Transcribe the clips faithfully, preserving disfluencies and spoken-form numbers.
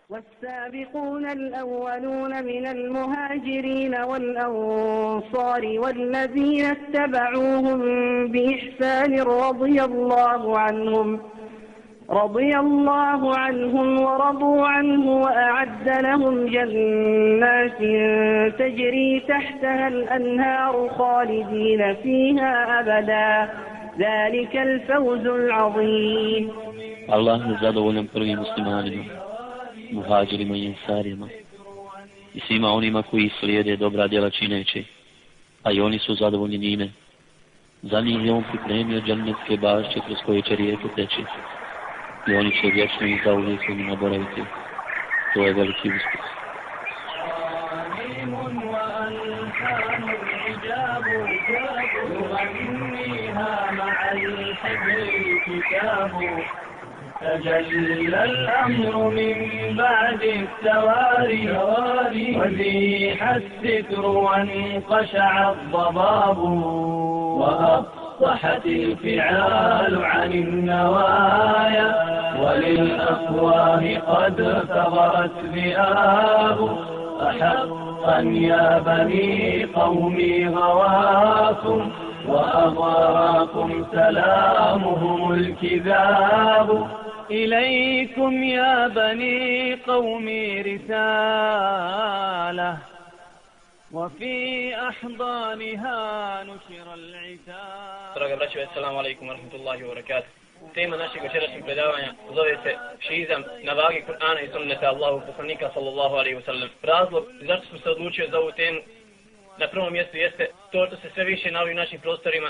والسابقون الأولون من المهاجرين والأنصار والذين اتبعوهم بإحسان رضي الله عنهم رضي الله عنهم ورضوا عنه وأعد لهم جنات تجري تحتها الأنهار خالدين فيها أبدا ذلك الفوز العظيم. Allah je zadovoljan prvim muslimanima, muhađirima i ensarima i svima onima koji slijede dobra djela čineći, a i oni su zadovoljni njime. Za njih je on pripremio džennetske bašće kroz koje će rijeke teći i oni će vječno i zauvijek u njima boraviti. To je veliki uspjeh. تجلى الأمر من بعد التواري وزيح الستر وانقشع الضباب وأفصحت الفعال عن النوايا وللأفواه قد ثغرت ذئاب أحقا يا بني قومي غواكم وأغراكم سلامهم الكذاب إليكم يا بني قومي رسالة وفي أحضانها نشر العتاب. Draga braćo, assalamu alaikum wa rahmatullahi wa barakatuh. Tema našeg večerašnjeg predavanja zove se šiizam na vagi Kur'ana i sunneta Allahu poslanika sallallahu alaihi wa sallam. Razlog zašto sam se odlučio za ovu temu na prvom mjestu jeste to što se sve više na ovim našim prostorima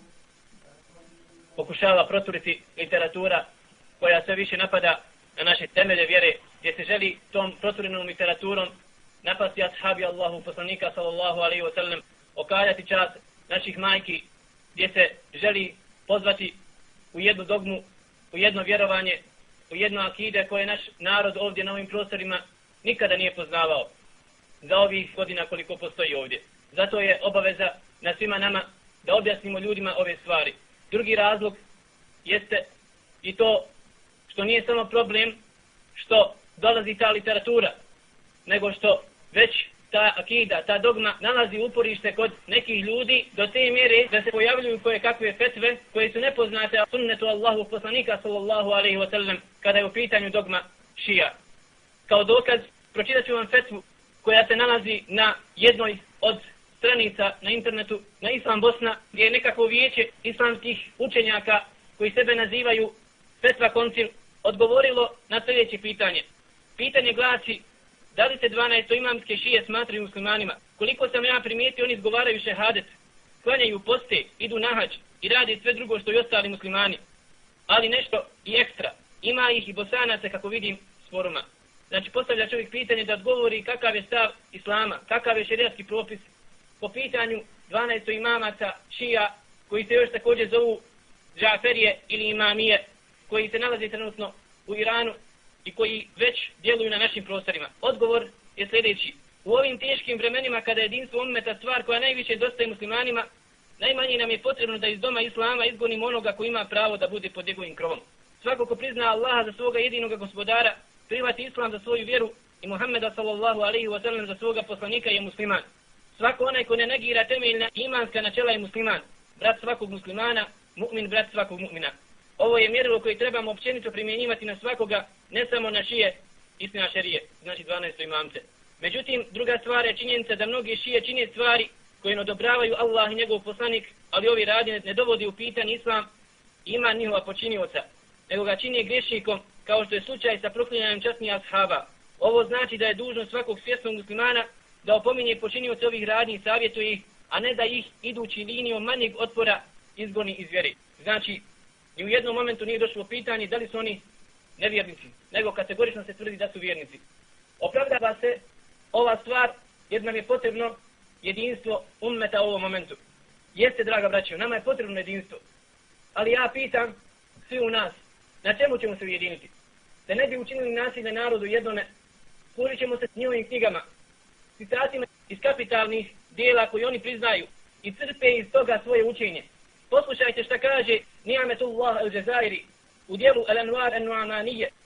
pokušava proturiti literatura koja sve više napada na naše temelje vjere, gdje se želi tom proturenom literaturom napasti ashabi Allahu poslanika sallallahu alaihi wa sallam, okaljati čast naših majki, gdje se želi pozvati u jednu dogmu, u jedno vjerovanje, u jedno akide koje naš narod ovdje na ovim prostorima nikada nije poznavao za ovih godina koliko postoji ovdje. Zato je obaveza na svima nama da objasnimo ljudima ove stvari. Drugi razlog jeste i to što nije samo problem što dolazi ta literatura, nego što već ta akida, ta dogma nalazi uporište kod nekih ljudi do te mjere da se pojavljuju koje kakve fetve koje su nepoznate sunnetu Allahu poslanika sallallahu alaihi wa sallam kada je u pitanju dogma šija. Kao dokaz pročitat ću vam fetvu koja se nalazi na jednoj od stranica na internetu na Islam Bosna, gdje je nekako vijeće islamskih učenjaka koji sebe nazivaju Fetva Koncil odgovorilo na sljedeće pitanje. Pitanje glasi: da li se dvanaest imamske šije smatraju muslimanima? Koliko sam ja primijetio, oni izgovaraju šehadet, klanjaju poste, idu na hadž i rade sve drugo što i ostali muslimani. Ali nešto i ekstra. Ima ih i Bosanaca, kako vidim s foruma. Znači postavlja čovjek pitanje da odgovori kakav je stav islama, kakav je šerijatski propis po pitanju dvanaest imamaca šija koji se još također zovu Džaferije ili imamije, koji se nalaze trenutno u Iranu i koji već djeluju na našim prostorima. Odgovor je sljedeći: u ovim teškim vremenima kada je jedinstvo ummeta stvar koja najviše dostaje muslimanima, najmanje nam je potrebno da iz doma islama izgonimo onoga koji ima pravo da bude pod njegovim krovom. Svako ko prizna Allaha za svoga jedinoga gospodara, prihvati islam za svoju vjeru i Muhammeda sallallahu alaihi wa sallam za svoga poslanika je musliman. Svako onaj ko ne negira temeljna imanska načela je musliman. Brat svakog muslimana, mu'min brat svakog mu'mina. Ovo je mjerilo koje trebamo općenito primjenjivati na svakoga, ne samo na šije istina šerije, znači dvanaest imamce. Međutim, druga stvar je činjenica da mnogi šije čine stvari koje ne odobravaju Allah i njegov poslanik, ali ovi radi ne dovodi u pitanje islam i iman njihova počinioca, nego ga čine grešnikom, kao što je slučaj sa proklinjanjem časnih ashaba. Ovo znači da je dužnost svakog svjesnog muslimana da opominje počinioce ovih radnji i savjetuje ih, a ne da ih idući linijom manjeg otpora izgoni iz vjere. Znači, i u jednom momentu nije došlo pitanje da li su oni nevjernici, nego kategorično se tvrdi da su vjernici. Opravdava se ova stvar jer nam je potrebno jedinstvo ummeta u ovom momentu. Jeste, draga braćo, nama je potrebno jedinstvo. Ali ja pitam svi u nas, na čemu ćemo se ujediniti? Da ne bi učinili nasilje narodu jednome, služit ćemo se s njihovim knjigama, citatima iz kapitalnih dijela koji oni priznaju i crpe iz toga svoje učenje. Poslušajte šta kaže Ni'ametullah al-Jazairi u dijelu Al-Anwar al-Nu'amanije.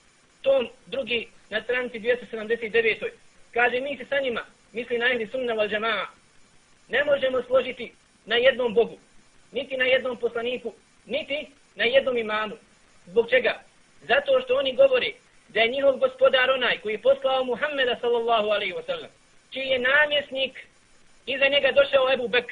tom drugi na stranici dvjesto sedamdeset devet. Kaže, mi se sa njima, misli na ehli sunna wal džemaa, ne možemo složiti na jednom Bogu, niti na jednom poslaniku, niti na jednom imamu. Zbog čega? Zato što oni govore da je njihov gospodar onaj koji je poslao Muhammeda sallallahu alaihi wa sallam, čiji je namjesnik, iza njega došao Ebu Bekr,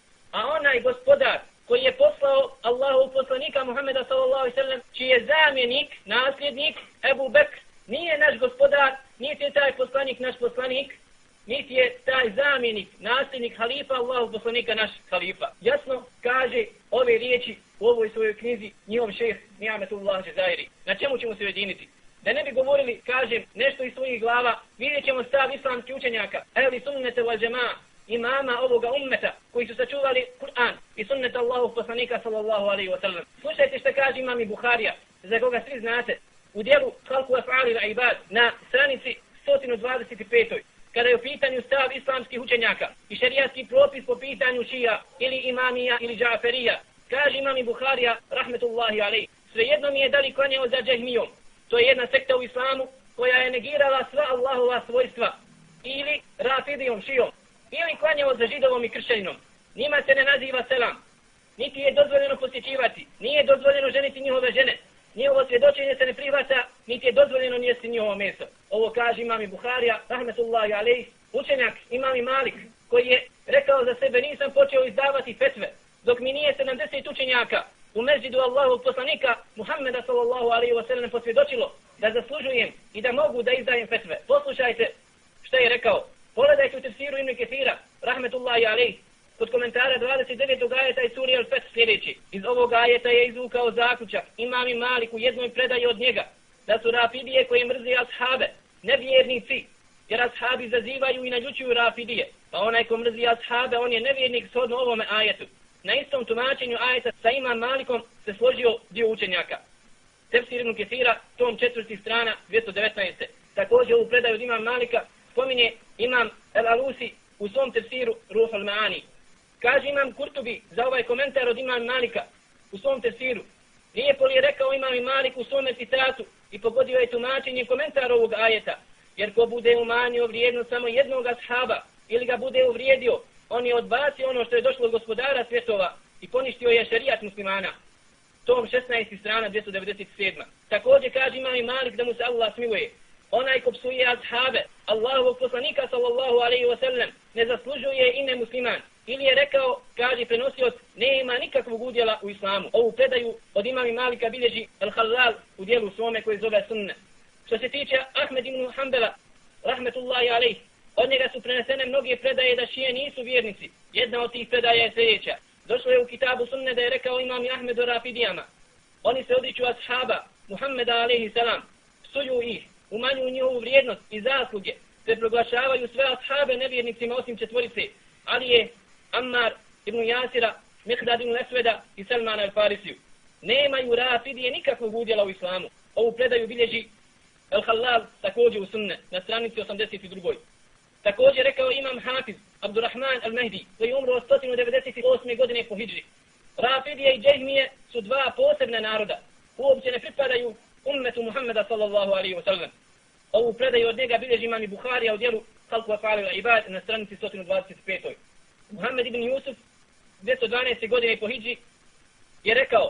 a onaj gospodar koji je poslao Allahu poslanika Muhammeda sallallahu alaihi wa sallam, čiji je zamjenik, nasljednik Ebu Bekr, nije naš gospodar, niti je taj poslanik naš poslanik, niti je taj zamjenik, nasljednik halifa Allahu poslanika naš halifa. Jasno kaže ove riječi u ovoj svojoj knjizi njihov šejh Ni'metullah Džezairi. Na čemu ćemo se ujediniti? Da ne bi govorili, kažem, nešto iz svojih glava, vidjet ćemo stav islamskih učenjaka, ehli sunnete wal džemaa, imama ovoga ummeta, koji su sačuvali Kur'an i sunnet Allahu poslanika sallallahu alaihi wa sallam. Slušajte što kaže imam i Buharija, za koga svi znate, u dijelu Halku af'ali al-ibad na stranici sto dvadeset pet. Kada je u pitanju stav islamskih učenjaka i šerijatski propis po pitanju šija ili imamija ili džaferija, kaže imam i Buharija, rahmetullahi alejhi, svejedno mi je da li klanjao za džehmijom. To je jedna sekta u islamu koja je negirala sva Allahova svojstva, ili rafidijom, šijom, ili klanjao za židovom i kršćaninom. Njima se ne naziva selam, niti je dozvoljeno posjećivati, nije dozvoljeno ženiti njihove žene, njihovo svjedočenje se ne prihvata, niti je dozvoljeno njesti njihovo meso. Ovo kaže imam i Buharija, rahmetullahi alejhi, učenjak imam i Malik, koji je rekao za sebe, nisam počeo izdavati fetve, dok mi nije sedamdeset učenjaka u mezđidu Allahovog poslanika Muhammeda sallallahu alaihi wa sallam posvjedočilo da zaslužujem i da mogu da izdajem fetve. Poslušajte što je rekao. Pogledajte u tefsiru Ibn Kesira, rahmetullahi alejhi, kod komentara dvadeset devetog ajeta iz suri Al-Feth sljedeći. Iz ovog ajeta je izvukao zaključak imam i Malik u jednoj predaji od njega, da su rafidije koje mrze ashabe, nevjernici, jer ashabi zazivaju i naljučuju rafidije. Pa onaj ko mrzi ashabe, on je nevjernik shodno ovome ajetu. Na istom tumačenju ajeta sa imam Malikom se složio dio učenjaka. Tefsir Ibn Kesira, tom četvrti strana, dvjesto devetnaest. Također ovu predaju od imam Malika spominje imam El-Alusi u svom tefsiru Ruh al-Ma'ani. Kaže imam Kurtubi za ovaj komentar od imam Malika u svom tefsiru. Lijepo li je rekao imam i Malik u svome citatu i pogodio je tumačenje komentar ovog ajeta. Jer ko bude umanjio vrijednost samo jednog ashaba ili ga bude uvrijedio, on je odbacio ono što je došlo od gospodara svjetova i poništio je šerijat muslimana. Tom šesnaesta strana dvjesto devedeset sedam. Također kaže imam i Malik da mu se Allah smiluje. Onaj ko psuje ashabe Allahovog poslanika sallallahu alaihi wa sallam ne zaslužuje ime musliman. Ili je rekao, kaže prenosioc, nema nikakvog udjela u islamu. Ovu predaju od imam i Malika bilježi Al-Halal u dijelu svome koje zove sunne. Što se tiče Ahmed ibn Hanbala, rahmetullahi alejhi, od njega su prenesene mnoge predaje da šije nisu vjernici. Jedna od tih predaja je sljedeća. Došlo je u kitabu sunne da je rekao imam i Ahmed o rafidijama. Oni se odriču ashaba Muhammeda alejhi salam, psuju ih, umanjuju njihovu vrijednost i zasluge, te proglašavaju sve ashabe nevjernicima osim četvorice, Ali je Ammar ibn Jasira, Mihdad ibn Esveda i Salmana al-Farisiju. Nemaju rafidije nikakvog udjela u islamu. Ovu predaju bilježi Al-Halal također u sunne na stranici osamdeset dva. Također rekao imam Hafiz Abdurrahman al-Mahdi, koji je umro sto devedeset osme godine po hidži. Rafidije i džehmije su dva posebna naroda. Uopće ne pripadaju ummetu Muhammeda sallallahu alaihi wa sallam. Ovu predaju od njega bilježi imam i Buharija u dijelu Halku af'ali al-ibad na stranici sto dvadeset pet. Muhammed ibn Jusuf dvjesto dvanaeste godine po hidži je rekao,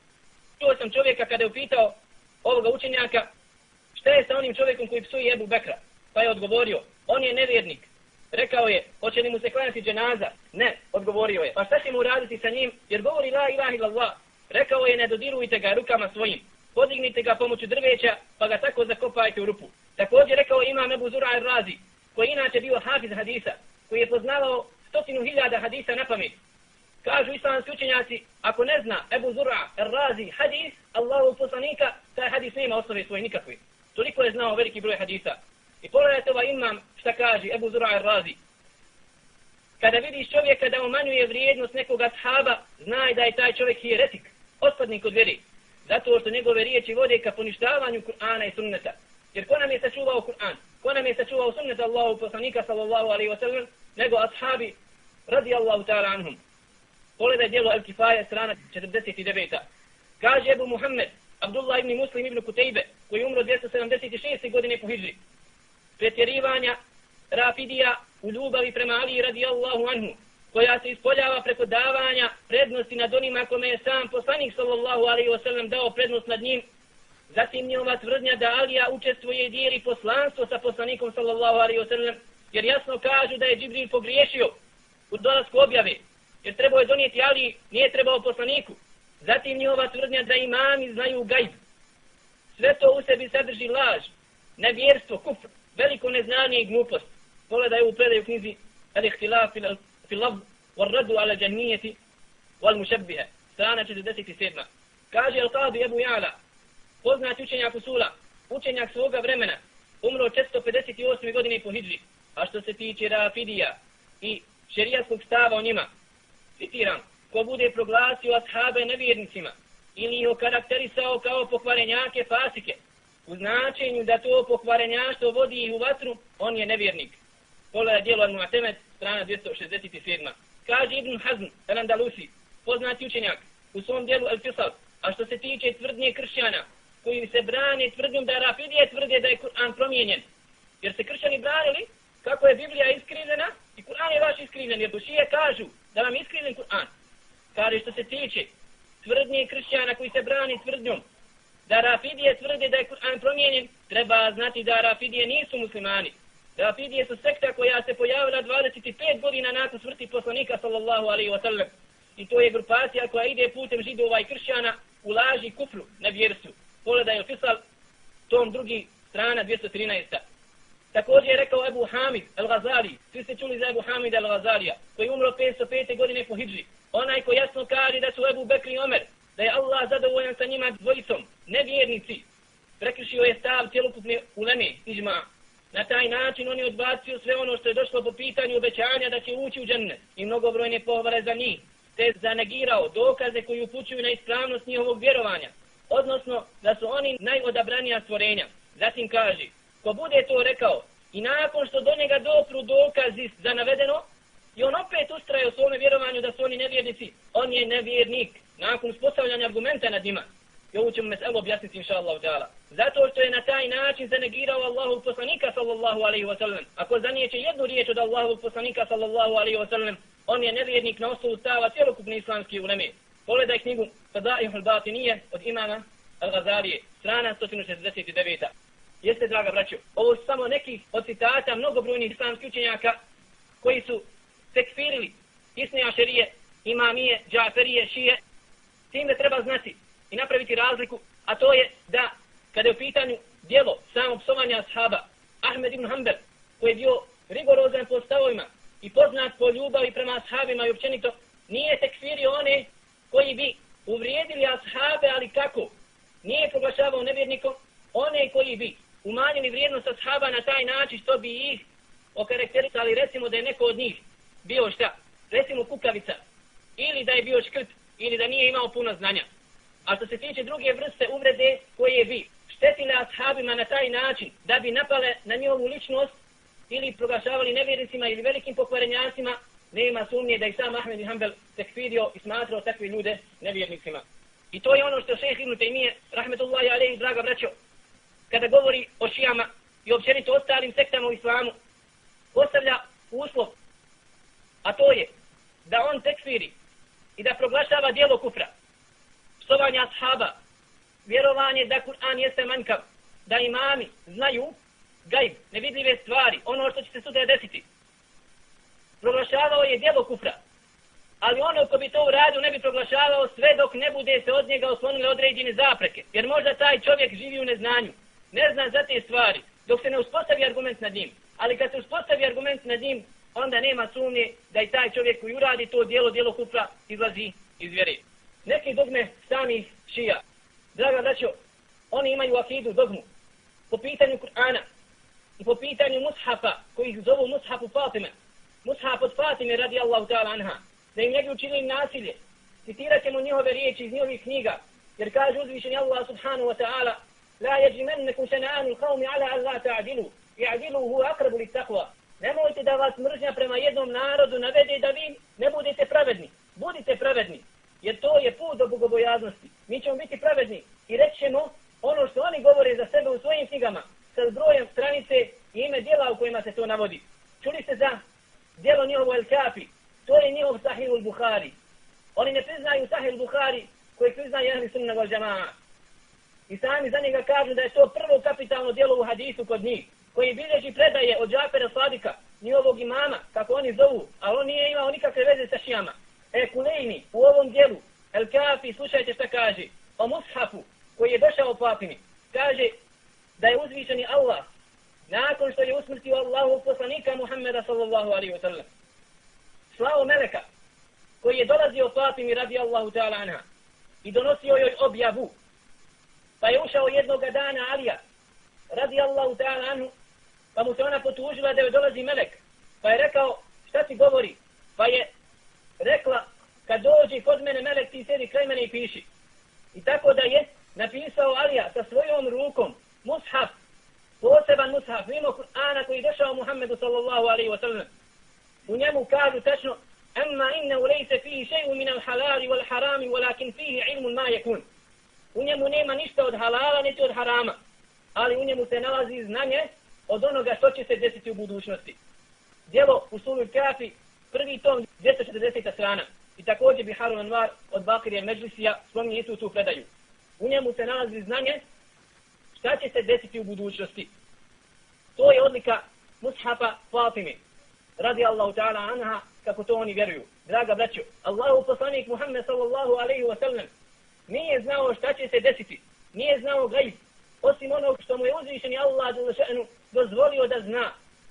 čuo sam čovjeka kada je upitao ovoga učenjaka šta je sa onim čovjekom koji psuje Ebu Bekra, pa je odgovorio, on je nevjernik. Rekao je, hoće li mu se klanjati dženaza? Ne, odgovorio je. Pa šta će mu raditi sa njim? Jer govori la ilaha illallah. Rekao je, ne dodirujte ga rukama svojim. Podignite ga pomoću drveća, pa ga tako zakopajte u rupu. Također rekao imam Ebu Zura al-Razi, koji inače bio hafiz hadisa, koji je poznavao stotinu hiljada hadisa na pamet. Kažu islamski učenjaci, ako ne zna Ebu Zura al-Razi hadis, Allahu poslanika, taj hadis nema osnove svoje nikakve. Toliko je znao veliki broj hadisa. I pogledajte ovaj imam šta kaže Ebu Zura al-Razi. Kada vidiš čovjeka da umanjuje vrijednost nekog ashaba, znaj da je taj čovjek hijeretik, otpadnik od vjeri. Zato što njegove riječi vode ka poništavanju Kur'ana i sunneta. Jer ko nam je sačuvao Kur'an? Ko nam je sačuvao sunnet Allahu poslanika sallallahu alaihi wa sallam? Nego ashabi radijallahu ta'ala anhum. Pogledaj dijelo Al-Kifaje strana četrdeset devet. Kaže Ebu Muhammed, Abdullah ibn Muslim ibn Kutejbe, koji je umro dvjesto sedamdeset šeste. godine po hidžri. Pretjerivanja Rafidija u ljubavi prema Ali radijallahu anhu, koja se ispoljava preko davanja prednosti nad onima kome je sam poslanik sallallahu alejhi ve sellem dao prednost nad njim. Zatim njihova tvrdnja da Alija učestvuje i dijeli poslanstvo sa poslanikom sallallahu alejhi ve sellem, jer jasno kažu da je Džibril pogriješio u dolasku objave, jer trebao je donijeti Ali, nije trebao poslaniku. Zatim njihova tvrdnja da imami znaju gajb. Sve to u sebi sadrži laž, nevjerstvo, kufr, veliko neznanje i glupost. Pogledaj u predaju knjizi Al-Ihtilaf fil lafz wal raddu ala džahmijeti wal mušabbiha, strana četrdeset sedma. Kaže Al-Qadi Ebu Ja'la, poznat učenjak usula, učenjak svoga vremena, umro četiristo pedeset osme. godine po hidži. A što se tiče Rafidija i šerijatskog stava o njima, citiram, ko bude proglasio ashabe nevjernicima ili ih okarakterisao kao pokvarenjake fasike, u značenju da to pokvarenjaštvo vodi ih u vatru, on je nevjernik. Pogledaj djelo Al-Mu'temed, strana dvjesto šezdeset sedma. Kaže Ibn Hazm el-Andalusi, poznati učenjak, u svom djelu El-Fisal, a što se tiče tvrdnje kršćana, koji se brane tvrdnjom da Rafidije tvrde da je Kur'an promijenjen. Jer se kršćani branili kako je Biblija iskrivljena i Kur'an je vaš iskrivljen, jer šije kažu da vam je iskrivljen Kur'an. Kaže što se tiče tvrdnje kršćana koji se brani tvrdnjom da Rafidije tvrde da je Kur'an promijenjen, treba znati da Rafidije nisu muslimani. Rafidije su sekta koja se pojavila dvadeset pet godina nakon smrti poslanika sallallahu alejhi ve sellem. I to je grupacija koja ide putem židova i kršćana u laži kufru, nevjerstvu. Pogledaj El-Fisal, tom drugi, strana dvjesto trinaest. Također je rekao Ebu Hamid al-Ghazali, svi ste čuli za Ebu Hamid al-Ghazalija, koji je umro petsto pete. godine po hidži. Onaj ko jasno kaže da su Ebu Bekr i Omer, da je Allah zadovoljan sa njima dvojicom, nevjernici, prekršio je stav cjelokupne uleme, iđma. Na taj način on je odbacio sve ono što je došlo po pitanju obećanja da će ući u džennet i mnogobrojne pohvale za njih, te zanegirao dokaze koji upućuju na ispravnost njihovog vjerovanja, odnosno da su oni najodabranija stvorenja. Zatim kaže, ko bude to rekao i nakon što do njega dopru dokazi za navedeno i on opet ustraje u svome vjerovanju da su oni nevjernici, on je nevjernik nakon uspostavljanja argumenta nad njima. I ovu ćemo meselu objasniti inša Allah. Zato što je na taj način zanegirao Allahov poslanika sallallahu alejhi ve sellem. Ako zanijeće jednu riječ od Allahovog poslanika sallallahu alejhi ve sellem, on je nevjernik na osnovu stava cjelokupne islamske uleme. Pogledaj knjigu Fadaihul Batinije od imama Al-Ghazalije, strana sto šezdeset devet. Jeste, draga braćo, ovo su samo neki od citata mnogobrojnih islamskih učenjaka koji su tekfirili Isne Ašerije, Imamije, Džaferije, Šije. Tim da treba znati i napraviti razliku, a to je da kada je u pitanju djelo samog psovanja ashaba, Ahmed ibn Hanbel, koji je bio rigorozan po stavovima i poznat po ljubavi prema ashabima i općenito, nije tekfirio one koji bi uvrijedili ashabe, ali kako? Nije proglašavao nevjernikom one koji bi umanjili vrijednost ashaba na taj način što bi ih okarakterisali, recimo da je neko od njih bio šta? Recimo kukavica, ili da je bio škrt, ili da nije imao puno znanja. A što se tiče druge vrste uvrede koje bi štetile ashabima na taj način da bi napale na njihovu ličnost ili proglašavali nevjernicima ili velikim pokvarenjacima, nema sumnje da i sam Ahmed ibn Hanbel tekfirio i smatrao takve ljude nevjernicima. I to je ono što šejh Ibn Taymije, rahmetullahi alejhi, draga braćo, kada govori o šijama i općenito ostalim sektama u islamu, postavlja uslov, a to je da on tekfiri i da proglašava djelo kufra, psovanje ashaba, vjerovanje da Kur'an jeste manjkav, da imami znaju gajb, nevidljive stvari, ono što će se sutra desiti. Proglašavao je djelo kufra, ali ono ko bi to uradio ne bi proglašavao sve dok ne bude se od njega oslonile određene zapreke, jer možda taj čovjek živi u neznanju, ne zna za te stvari, dok se ne uspostavi argument nad njim. Ali kad se uspostavi argument nad njim, onda nema sumnje da i taj čovjek koji uradi to djelo, djelo kufra, izlazi iz vjere. Neki dogme samih šija, draga braćo, oni imaju akidu dogmu po pitanju Kur'ana i po pitanju mushafa koji ih zovu mushafu Fatime, mushaf od Fatime radijallahu ta'ala anha, da im ne bi učinili nasilje. Citirat ćemo njihove riječi iz njihovih knjiga, jer kaže uzvišeni Allah subhanahu wa ta'ala: La yajrimannakum shana'anu qawmi ala an la ta'dilu, i'dilu huwa aqrabu lit-taqwa. Nemojte da vas mržnja prema jednom narodu navede da vi ne budete pravedni. Budite pravedni, jer to je put do bogobojaznosti. Mi ćemo biti pravedni i reći ćemo ono što oni govore za sebe u svojim knjigama sa brojem stranice i ime djela u kojima se to navodi. Čuli ste za djelo njihovo El Kafi, to je njihov Sahihul Buhari. Oni ne priznaju Sahih Buhari koji priznaju Ahli Sunna wal Jamaa. I sami za njega kažu da je to prvo kapitalno djelo u hadisu kod njih, koji bilježi predaje od Džafera Sadika, njihovog imama, kako oni zovu, ali on nije imao nikakve veze sa šijama. E Kulejni u ovom djelu, El Kafi, slušajte šta kaže, o Mushafu, koji je došao Fatimi, kaže da je uzvišeni Allah, nakon što je usmrtio Allahu poslanika Muhammeda sallallahu alaihi wa sallam, slao meleka, koji je dolazio Fatimi radijallahu ta'ala anha i donosio joj objavu. Pa je ušao jednoga dana Alija radijallahu ta'ala anhu, pa mu se ona potužila da joj dolazi melek. Pa je rekao, šta ti govori? Pa je rekla, kad dođe kod mene melek, ti sedi kraj mene i piši. I tako da je napisao Alija sa svojom rukom mushaf, poseban mushaf, mimo Kur'ana koji je došao Muhammedu sallallahu alaihi wa sallam. U njemu kažu tačno, amma innehu lejse fihi šeju min al halali wal harami, walakin fihi ilmun ma yakun. U njemu nema ništa od halala, niti od harama, ali u njemu se nalazi znanje od onoga što će se desiti u budućnosti. Djelo Usulul Kafi, prvi tom, dvjesto četrdeseta strana. I također Biharul Anvar od Bakirija Međlisija spominje istu tu predaju. U njemu se nalazi znanje šta će se desiti u budućnosti. To je odlika Mushafa Fatimi, radi Allahu ta'ala anha, kako to oni vjeruju. Draga braćo, Allahu poslanik Muhammed sallallahu alaihi wa sallam nije znao šta će se desiti, nije znao gajb, osim onog što mu je uzvišeni Allah dželle še'nu dozvolio da zna.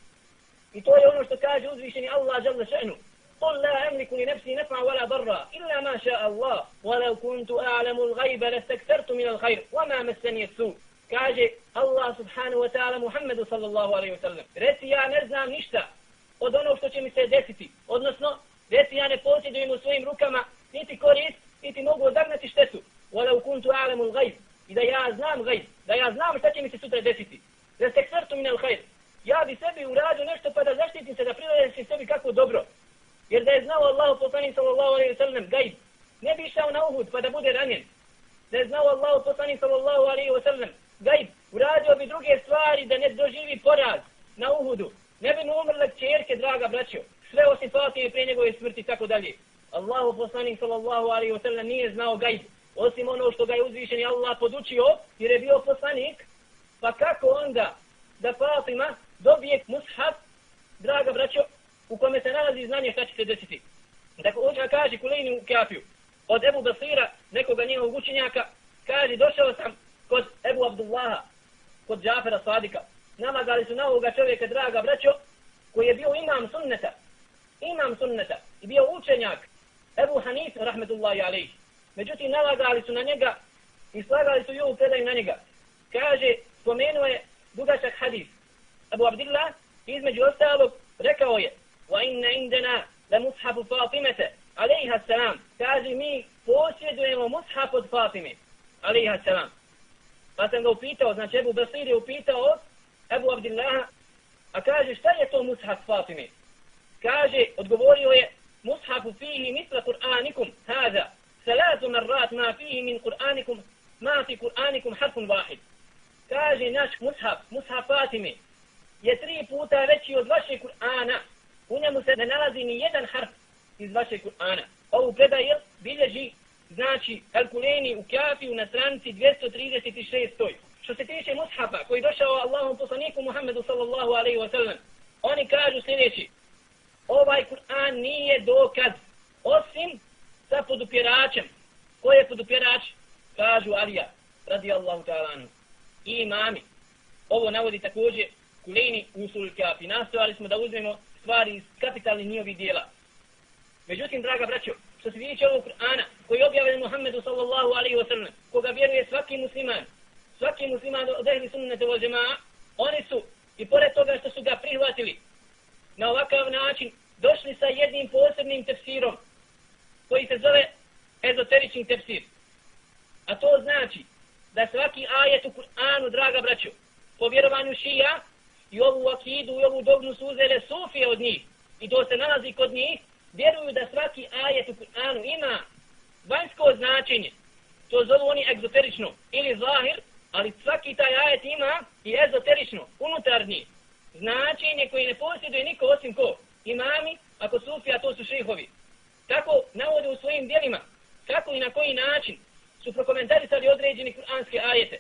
I to je ono što kaže uzvišeni Allah dželle še'nu: قل لا أملك لنفسي نفعا ولا ضرا إلا ما شاء الله ولو كنت أعلم الغيب لاستكثرت من الخير وما مسني السوء. Kaže Allah subhanahu wa ta'ala Muhammedu sallallahu alaihi wa sallam, reci ja ne znam ništa od onog što će mi se desiti, odnosno reci ja ne posjedujem u svojim rukama niti korist, niti mogu odagnati štetu. وَلَوْ كُنْتُ أَعْلَمُ الْغَيْبِ, i da ja znam gajb, da ja znam šta će mi se sutra desiti. لَاسْتَكْثَرْتُ مِنَ الْخَيْرِ, ja bi sebi uradio nešto pa da zaštitim se, da priladesim sebi kako dobro. Jer da je znao Allahu poslanik sallallahu alejhi ve sellem gajb, ne bi išao na Uhud pa da bude ranjen. Da je znao Allahu poslanik sallallahu alejhi ve sellem gajb, uradio bi druge stvari da ne doživi poraz na Uhudu. Ne bi mu umrle kćerke, draga braćo, sve osim Fatime prije njegove smrti i tako dalje. Allahu poslanik sallallahu alejhi ve sellem nije znao gajb, osim ono što ga je uzvišeni Allah podučio, jer je bio poslanik. Pa kako onda da Fatima dobije mushaf, draga braćo, u kome se nalazi znanje šta će se desiti? Dakle, ovdje kaže Kulejni u Kafiju, od Ebu Basira, nekoga njegovog učenjaka, kaže, došao sam kod Ebu Abdullaha, kod Džafera Sadika. Namagali su na ovoga čovjeka, draga braćo, koji je bio imam sunneta, imam sunneta, i bio učenjak Ebu Hanif, rahmetullahi alejhi. Međutim, nalagali su na njega i slagali su i ovu predaju na njega. Kaže, spomenuo je dugačak hadis. Ebu Abdillah, između ostalog, rekao je: وَإِنَّ عِنْدَنَا لَمُصْحَفُ فَاطِمَةَ عَلَيْهَا السَّلَامِ. Kaže, mi posjedujemo mushaf od Fatime, alejha selam. Pa sam ga upitao, znači Ebu Basir je upitao Ebu Abdillaha, a kaže, šta je to mushaf Fatime? Kaže, odgovorio je: mushafu fihi misla Kur'anikum hada, salatu marrat ma fihi min Kur'anikum, ma fi Kur'anikum harfun vahid. Kaže, naš mushaf, mushaf Fatime, je tri puta veći od vašeg Kur'ana. U njemu se ne nalazi ni jedan harf iz vašeg Kur'ana. Ovu predaju bilježi, znači, Al-Kulejni u Kafiju na stranici dvjesto trideset šest. Što se tiče mushafa koji došao Allahom poslaniku Muhammedu sallallahu alejhi wa sallam, oni kažu sljedeći: ovaj Kur'an nije dokaz osim sa podupjeračem. Ko je podupjerač? Kažu Alija, radijallahu ta'ala anhu, i imami. Ovo navodi također Kulejni u Usulul Kafi. Nastojali smo da uzmemo stvari iz kapitalnih njihovih dijela. Međutim, draga braćo, što se tiče ovog Kur'ana koji je objavljen Muhammedu sallallahu alejhi wa sallam, koga vjeruje svaki musliman, svaki musliman od ehli sunnete wal džemaa, oni su, i pored toga što su ga prihvatili, na ovakav način došli sa jednim posebnim tefsirom koji se zove ezoterični tefsir. A to znači da svaki ajet u Kur'anu, draga braćo, po vjerovanju šija, i ovu akidu i ovu dogmu su uzele sufije od njih, i to se nalazi kod njih, vjeruju da svaki ajet u Kur'anu ima vanjsko značenje. To zovu oni egzoterično ili zahir, Ali svaki taj ajet ima i ezoterično, unutarnji značenje koje ne posjeduje niko osim ko? Imami, ako sufi, a to su šejhovi. Tako navode u svojim djelima, kako i na koji način su prokomentarisali određeni kuranske ajete.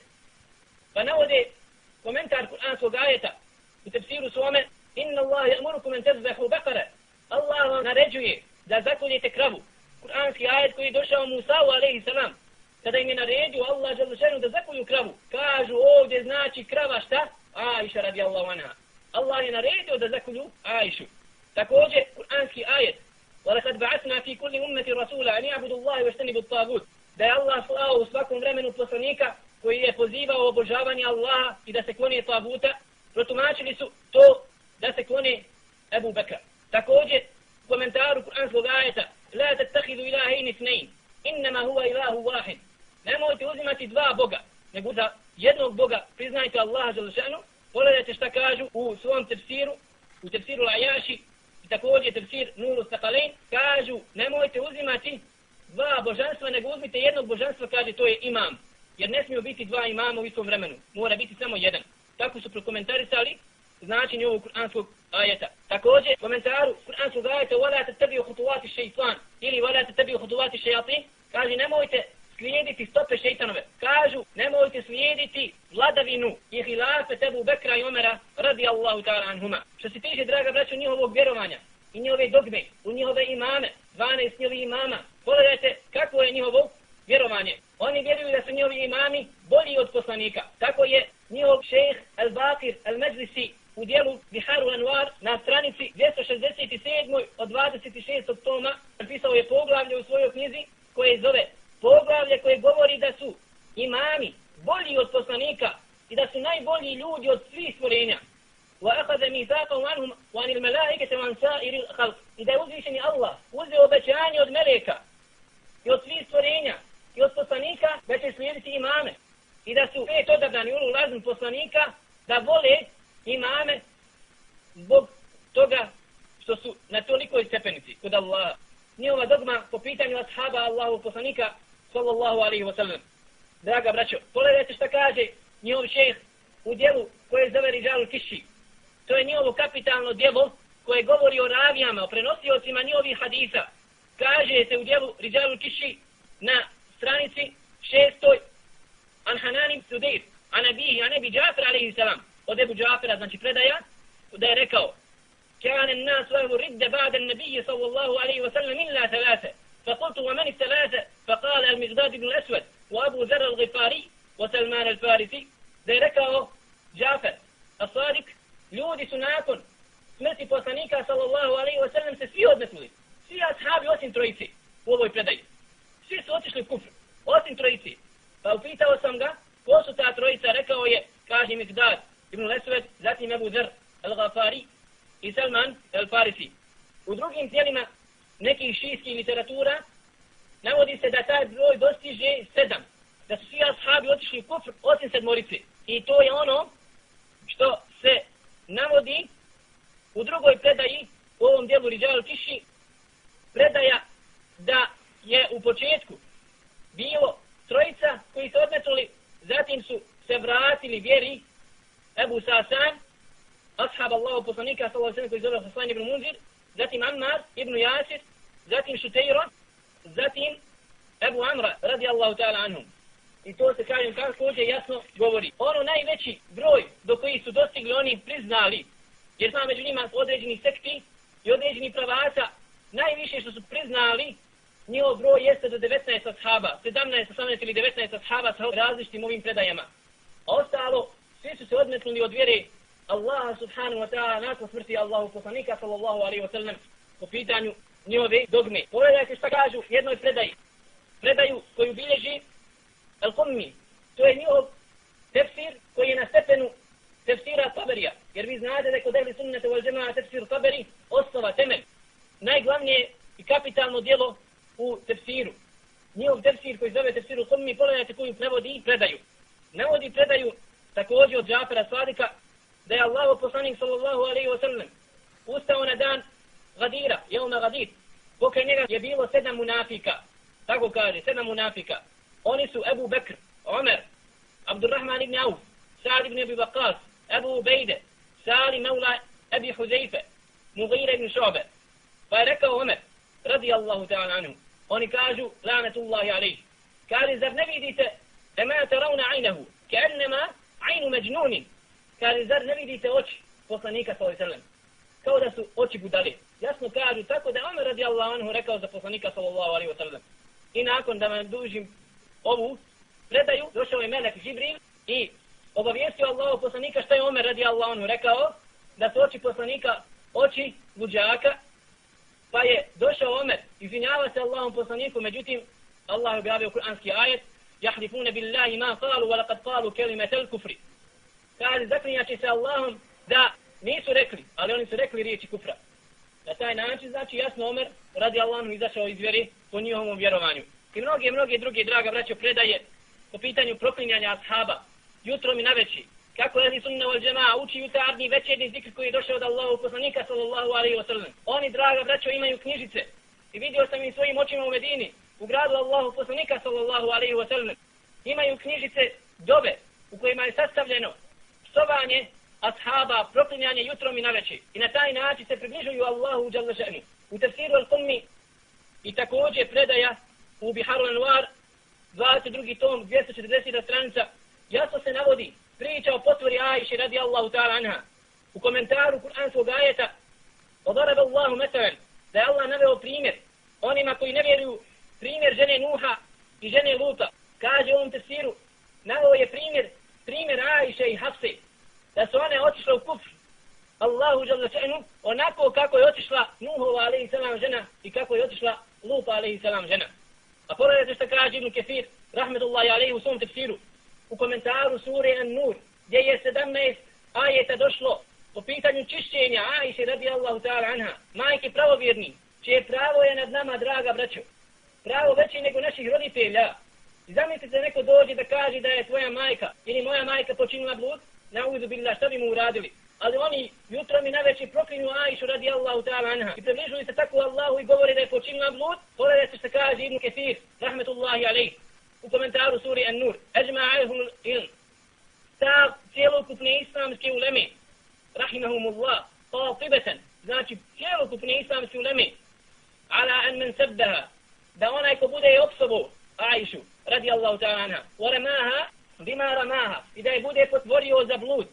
Pa navode komentar kuranskog ajeta u tefsiru svome: Inna Allah ya'murukum an tadhbahu baqara. Allah vam naređuje da zakoljete kravu. Kuranski ajet koji je došao Musa'u alejhi selam, kada im je naredio Allah dželle da zakolju kravu. Kažu ovdje znači krava šta? Aisha radijallahu anha. Allah je naredio da zakolju Aishu. Također kuranski ajet: وَلَقَدْ بَعَثْنَا فِي كُلِّ أُمَّةٍ رَسُولًا أَنِ اعْبُدُوا اللَّهَ وَاجْتَنِبُوا الطَّاغُوتَ. Da je Allah slao u svakom vremenu poslanika koji je pozivao obožavanje Allaha i da se klone taguta, protumačili su to da se klone Ebu Bekra. Također u komentaru kuranskog ajeta: لَا تَتَّخِذُوا إِلَٰهَيْنِ اثْنَيْنِ إِنَّمَا هُوَ إِلَٰهُ وَاحِدٌ. Nemojte uzimati dva boga, nego za jednog boga priznajte Allaha dželle šanuhu. Pogledajte šta kažu u svom tefsiru, u tefsiru Al-Ajaši i također tefsir Nuru Saqalain, kažu nemojte uzimati dva božanstva, nego uzmite jednog božanstva, kaže to je imam. Jer ne smiju biti dva imama u istom vremenu, mora biti samo jedan. Tako su prokomentarisali značenje ovog kuranskog ajeta. Također, komentaru kuranskog ajeta: وَلَا تَتَّبِعُوا خُطُوَاتِ الشَّيْطَانِ ili وَلَا تَتَّبِعُوا خُطُوَاتِ الشَّيَاطِينِ, kaže nemojte slijediti stope šejtanove. Kažu nemojte slijediti vladavinu i hilafet Ebu Bekra i Omera radijallahu ta'ala anhuma. Što se tiče, draga braćo, njihovog vjerovanja i njihove dogme, u njihove imame, dvanaest njihovi imama, pogledajte kako je njihovo vjerovanje. Oni vjeruju da su njihovi imami bolji od poslanika. Tako je njihov šejh Al-Baqir Al-Majlisi u dijelu Biharu Anwar na stranici dvjesto šezdeset sedam od dvadeset šestog toma napisao je poglavlje u svojoj knjizi koje zove poglavlje koje govori da su imami bolji od poslanika i da su najbolji ljudi od svih stvorenja. وَأَخَذَ مِيثَاقَهُمْ عَنْهُمْ وَعَنِ الْمَلَائِكَةِ وَعَنْ سَائِرِ الْخَلْقِ. I da je uzvišeni Allah uzeo obećanje od meleka i od svih stvorenja i od poslanika da će slijediti imame. I da su pet odabrani ulul azm poslanika da vole imame zbog toga što su na tolikoj stepenici kod Allaha. Njihova dogma po pitanju ashaba Allahu poslanika sallallahu alaihi wa sallam. Draga braćo, pogledajte šta kaže njihov šejh u dijelu koje zove Rijalul Kiši. To je njihovo kapitalno djelo koje govori o ravijama, o prenosiocima njihovih hadisa. Kaže se u dijelu Rijalul Kiši na stranici šestoj: An Hananim Sudejr, an abihi, an Ebi Džafir alaihi salam. Od Ebu Džafira, znači predaja, da je rekao: كان الناس له رد بعد النبي صلى الله عليه وسلم إلا ثلاثة فقلت ومن الثلاثة فقال المقداد بن الأسود وأبو ذر الغفاري وسلمان الفارسي. da je rekao Džafer as-Sadiq: ljudi su nakon smrti poslanika sallallahu alejhi ve sellem se svi odmetnuli, svi ashabi osim trojice u ovoj predaji. Svi su otišli u kufr, osim trojice. Pa upitao sam ga ko su ta trojica, rekao je, kaže Miqdad ibn al-Aswad, zatim Abu Dharr al-Ghafari i Salman al-Farisi. U drugim tijelima nekih šijskih literatura navodi se da taj broj dostiže sedam, da su svi ashabi otišli u kufr osim sedmorice. I to je ono što se navodi u drugoj predaji, u ovom dijelu Rijalul Kiši, predaja da je u početku bilo trojica koji se odmetnuli, zatim su se vratili vjeri Ebu Sasan, ashab Allahu poslanika sallallahu alejhi ve sellem koji zove Hasan ibn Munzir, zatim Ammar ibn Yasir, zatim Šutejro, zatim Ebu Amra radijallahu ta'ala anhum. I to se kažem kako ovdje jasno govori. Ono najveći broj do koji su dostigli oni priznali, jer znam među njima određenih sekti i određenih pravaca, najviše što su priznali, njihov broj jeste do devetnaest ashaba, sedamnaest, osamnaest ili devetnaest ashaba sa različitim ovim predajama. A ostalo, svi su se odmetnuli od vjere Allaha subhanahu wa ta'ala nakon smrti Allahu poslanika sallallahu alaihi wa sallam po pitanju njihove dogme. Pogledajte šta kažu u jednoj predaji. Predaju koju bilježi Al-Qummi. To je njihov tefsir koji je na stepenu tefsira Taberija. Jer vi znate da je kod ehli sunnete wal džemaa tefsir Taberi osnova, temelj. Najglavnije i kapitalno djelo u tefsiru. Njihov tefsir koji zove tefsir Al-Qummi, pogledajte koju prevodi predaju. Navodi predaju također od Džafera Sadika da je Allahu poslanik sallallahu alejhi ve sellem ustao na dan Gadira, Jevma Gadir. Pokraj njega je bilo sedam munafika. Tako kaže, sedam munafika. Oni su Ebu Bekr, Omer, Abdurrahman ibn Auf, Sa'd ibn Abi Waqqas, Abu Ubejde, Salim Maula Abi Huzaife, Mughira ibn Šu'be. Pa je rekao Omer, radijallahu ta'ala anhu, oni kažu, la'natullahi alejh, kaže, zar ne vidite, ema tarawna aynahu, ka'annama aynu majnunin, kaže, zar ne vidite oči poslanika sallallahu alejhi ve sellem, kao da su oči budale. Jasno kažu, tako da je Omer radijallahu anhu rekao za poslanika sallallahu alejhi ve sellem. I nakon da vam dužim ovu predaju, došao je melek Džibril i obavijestio Allahu poslanika što je Omer radijallahu anhu rekao, da su oči poslanika oči luđaka. Pa je došao Omer, izvinjava se Allahom poslaniku, međutim Allah objavio kuranski ajet, jahlifune billahi ma qalu wa laqad qalu kelimetel kufri. Kaže, zaklinjači se Allahom da nisu rekli, ali oni su rekli riječi kufra. Na taj način, znači, jasno Omer radi Allahom izašao iz vjeri po njihovom vjerovanju. I mnoge, mnoge druge, draga braćo, predaje po pitanju proklinjanja ashaba, jutrom i naveći. Kako je sunna wal džemaa uči jutarnji večernji zikr koji je došao od Allahu poslanika sallallahu alejhi ve sellem. Oni, draga braćo, imaju knjižice. I vidio sam ih svojim očima u Medini, u gradu Allahu poslanika sallallahu alejhi ve sellem. Imaju knjižice dobe u kojima je sastavljeno psovanje ashaba, proklinjanje jutrom i naveći. I na taj način se približuju Allahu dželle še'nu. U tefsiru al-Qummi i također predaja u Biharu Anwar, dvadeset drugi tom, dvjesto četrdeseta stranica, jasno se navodi priča o potvori Ajše radijallahu ta'ala anha. U komentaru kuranskog ajeta وَضَرَبَ اللَّهُ مَثَلًا, da je Allah naveo primjer onima koji ne vjeruju, primjer žene Nuha i žene Luta. Kaže u ovom tefsiru, naveo je primjer, primjer Ajše i Hafse, da su one otišle u kufr Allahu dželle še'nu, onako kako je otišla Nuhova alejhi selam žena i kako je otišla Luta alejhi selam žena. A pogledajte što kaže Ibn Kesir, rahmetullahi alejhi, u svom tefsiru, u komentaru sure An-Nur, gdje je sedamnaest ajeta došlo po pitanju čišćenja Ajše radijallahu ta'ala anha, majke pravovjerni, čije pravo je nad nama, draga braćo, pravo veće nego naših roditelja. I zamislite da neko dođe da kaže da je tvoja majka ili moja majka počinila blud, na'udhu billah, šta bi mu uradili? Ali oni jutrom i navečer proklinju Ajšu radijallahu ta'ala anha i približuju se tako Allahu i govore da je počinila blud. Pogledajte što kaže Ibn Kesir, rahmetullahi alejh, u komentaru suri An-Nur, Ajma'ahum ilm, stav cijelokupne islamske uleme, rahimahumullah, qatibatan, znači cijelokupne islamske uleme, ala an men sabbaha, da onaj ko bude opsobo Ajšu radijallahu ta'ala anha, wa ramaha bima ramaha, i da je bude potvorio za blud,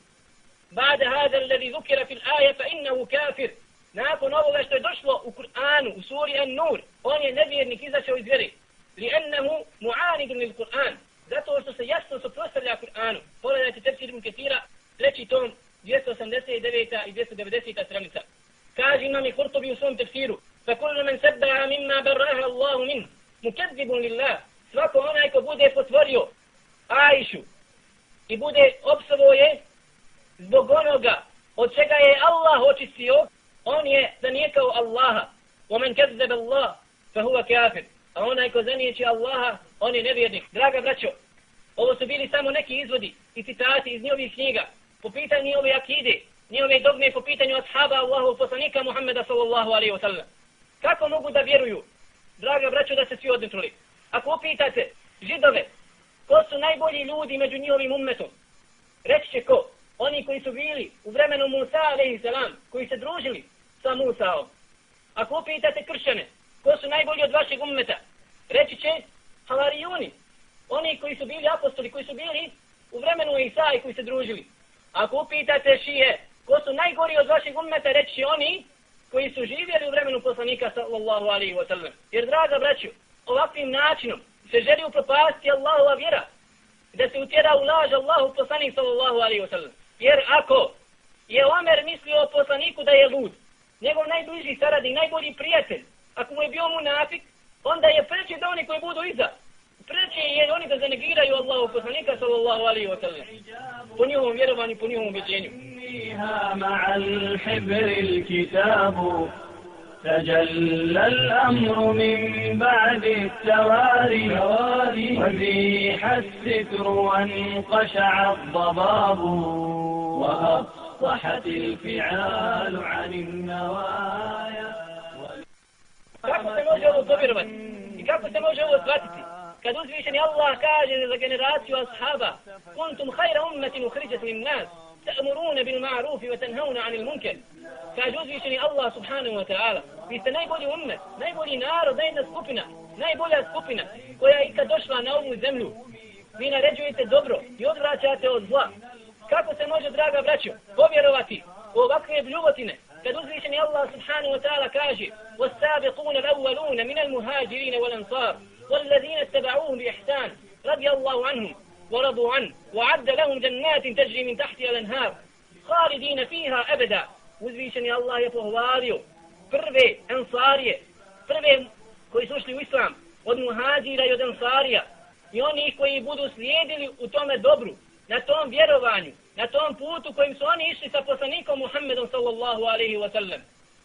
بعد هذا الذي ذكر في الآية فإنه كافر. nakon ovoga što je došlo u Kur'anu, u suri An-Nur, on je nevjernik, izašao iz vjere. لأنه معاند للقرآن, zato što se jasno suprotstavlja Kur'anu. Pogledajte tefsir Ibn Kesira, treći tom, dvjesto osamdeset deveta i dvjesto devedeseta stranica. Kaže imam i Kurtubi u svom tefsiru, فَكُلُّ مَنْ سَبَّهَا مِمَّا بَرَّهَا اللَّهُ مِنْهُ مُكَذِّبٌ لِلَّهِ. Svako onaj ko bude potvorio Ajšu i bude opsovao je zbog onoga od čega je Allah očistio, on je zanijekao Allaha. وَمَنْ كَذَّبَ اللَّهُ فَهُوَ كَافِرٌ. A onaj ko zanijeći Allaha, on je nevjernik. Draga braćo, ovo su bili samo neki izvodi i citati iz njihovih knjiga po pitanju njihove akide, njihove dogme po pitanju ashaba Allahov poslanika Muhammeda sallallahu alejhi ve sellem. Kako mogu da vjeruju, draga braćo, da se svi odmetruli? Ako upitate Židove, ko su najbolji ljudi među njihovim ummetom, reći će ko? Oni koji su bili u vremenu Musa alejhi selam, koji se družili sa Musaom. Ako upitate kršćane, ko su najbolji od vašeg ummeta, reći će Havarijuni, oni koji su bili apostoli, koji su bili u vremenu Isa i koji se družili. Ako upitate šije, ko su najgori od vašeg ummeta, reći će oni koji su živjeli u vremenu poslanika sallallahu alejhi ve sellem. Jer, draga braćo, ovakvim načinom se želi upropasti Allahova vjera, da se utjera u laž Allahu poslanik sallallahu alejhi ve sellem. Jer ako je Omer mislio o poslaniku da je lud, njegov najbliži saradnik, najbolji prijatelj, ako mu je bio munafik, onda je preče da oni koji budu iza. Preče je oni da zanegiraju Allahu poslanika sallallahu alejhi ve sellem. Po njihovom vjerovanju, po njihovom ubjeđenju. مع الحبر الكتاب تجلى الأمر من بعد التواري وزيح الستر وانقشع الضباب وأفصحت الفعال عن النوايا. Kako se može ovo povjerovati? I kako se može ovo shvatiti? kad uzvišeni Allah kaže za generaciju ashaba kuntum khayra ummatin ukhrijat lin nas ta'muruna bil ma'ruf wa tanhauna 'anil munkar. Kaže uzvišeni Allah subhanahu wa ta'ala, vi ste najbolji ummet, najbolji narod, najbolja skupina, najbolja skupina koja je ikad došla na ovu zemlju. Vi naređujete dobro i odvraćate od zla. Kako se može, draga braćo, povjerovati u ovakve bljuvotine kad uzvišeni Allah subhanahu wa ta'ala kaže وَالسَّابِقُونَ الْأَوَّلُونَ مِنَ الْمُهَاجِرِينَ وَالْأَنصَارِ وَالَّذِينَ اتَّبَعُوهُمْ بِإِحْسَانٍ رَضِيَ اللَّهُ عَنْهُمْ ورضوا عنه وعد لهم جنات تجري من تحتها الأنهار خالدين فيها أبدا. Uzvišeni Allah je pohvalio prve ansarije, prve koji su ušli u islam, od muhađira i od ansarija, i onih koji budu slijedili u tome dobru, na tom vjerovanju, na tom putu kojim su oni išli sa poslanikom Muhammedom sallallahu alaihi wa sallam.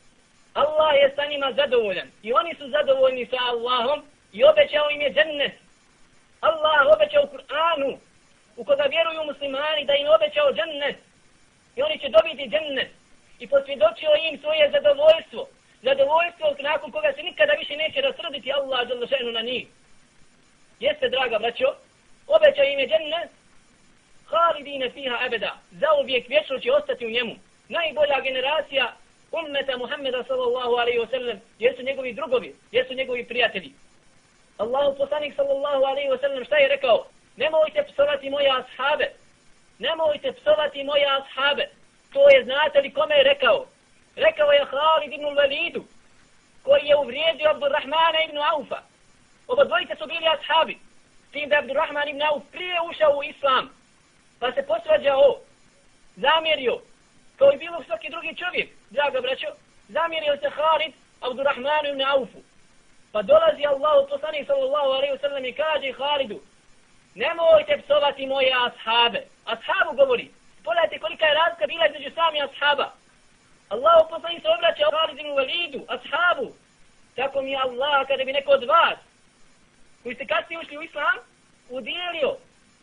Allah je sa njima zadovoljan i oni su zadovoljni sa Allahom i obećao im je džennet. Allah obećao u Kur'anu, u koga vjeruju muslimani, da im obećao džennet i oni će dobiti džennet, i posvjedočio im svoje zadovoljstvo, zadovoljstvo nakon koga se nikada više neće rasrditi Allah dželle na njih. Jeste, draga braćo, obećao im je džennet, halidine fiha abeda, zauvijek vječno će ostati u njemu. Najbolja generacija ummeta Muhammeda sallallahu alaihi wa sallam jesu njegovi drugovi, jesu njegovi prijatelji. Allahu poslanik sallallahu alaihi wa sallam šta je rekao? Nemojte psovati moje ashabe, nemojte psovati moje ashabe. To je, znate li kome je rekao? Rekao je Halid ibn Walidu, koji je uvrijedio Abdurrahmana ibn Aufa. Oba dvojice su bili ashabi, s tim da Abdurrahman ibn Auf prije ušao u islam, pa se posvađao, zamjerio, kao i bilo svaki drugi čovjek, draga braćo, zamjerio se Halid Abdurrahmanu ibn Aufu. Pa dolazi Allahu poslanik sallallahu alejhi ve sellem i kaže Halidu, nemojte psovati moje ashabe. Ashabu govori. Pogledajte kolika je razlika bila između sami ashaba. Allahu poslanik se obraća Halidu ibn Walidu, ashabu. Tako mi je Allah, kada bi neko od vas, koji ste kasnije ušli u islam, udijelio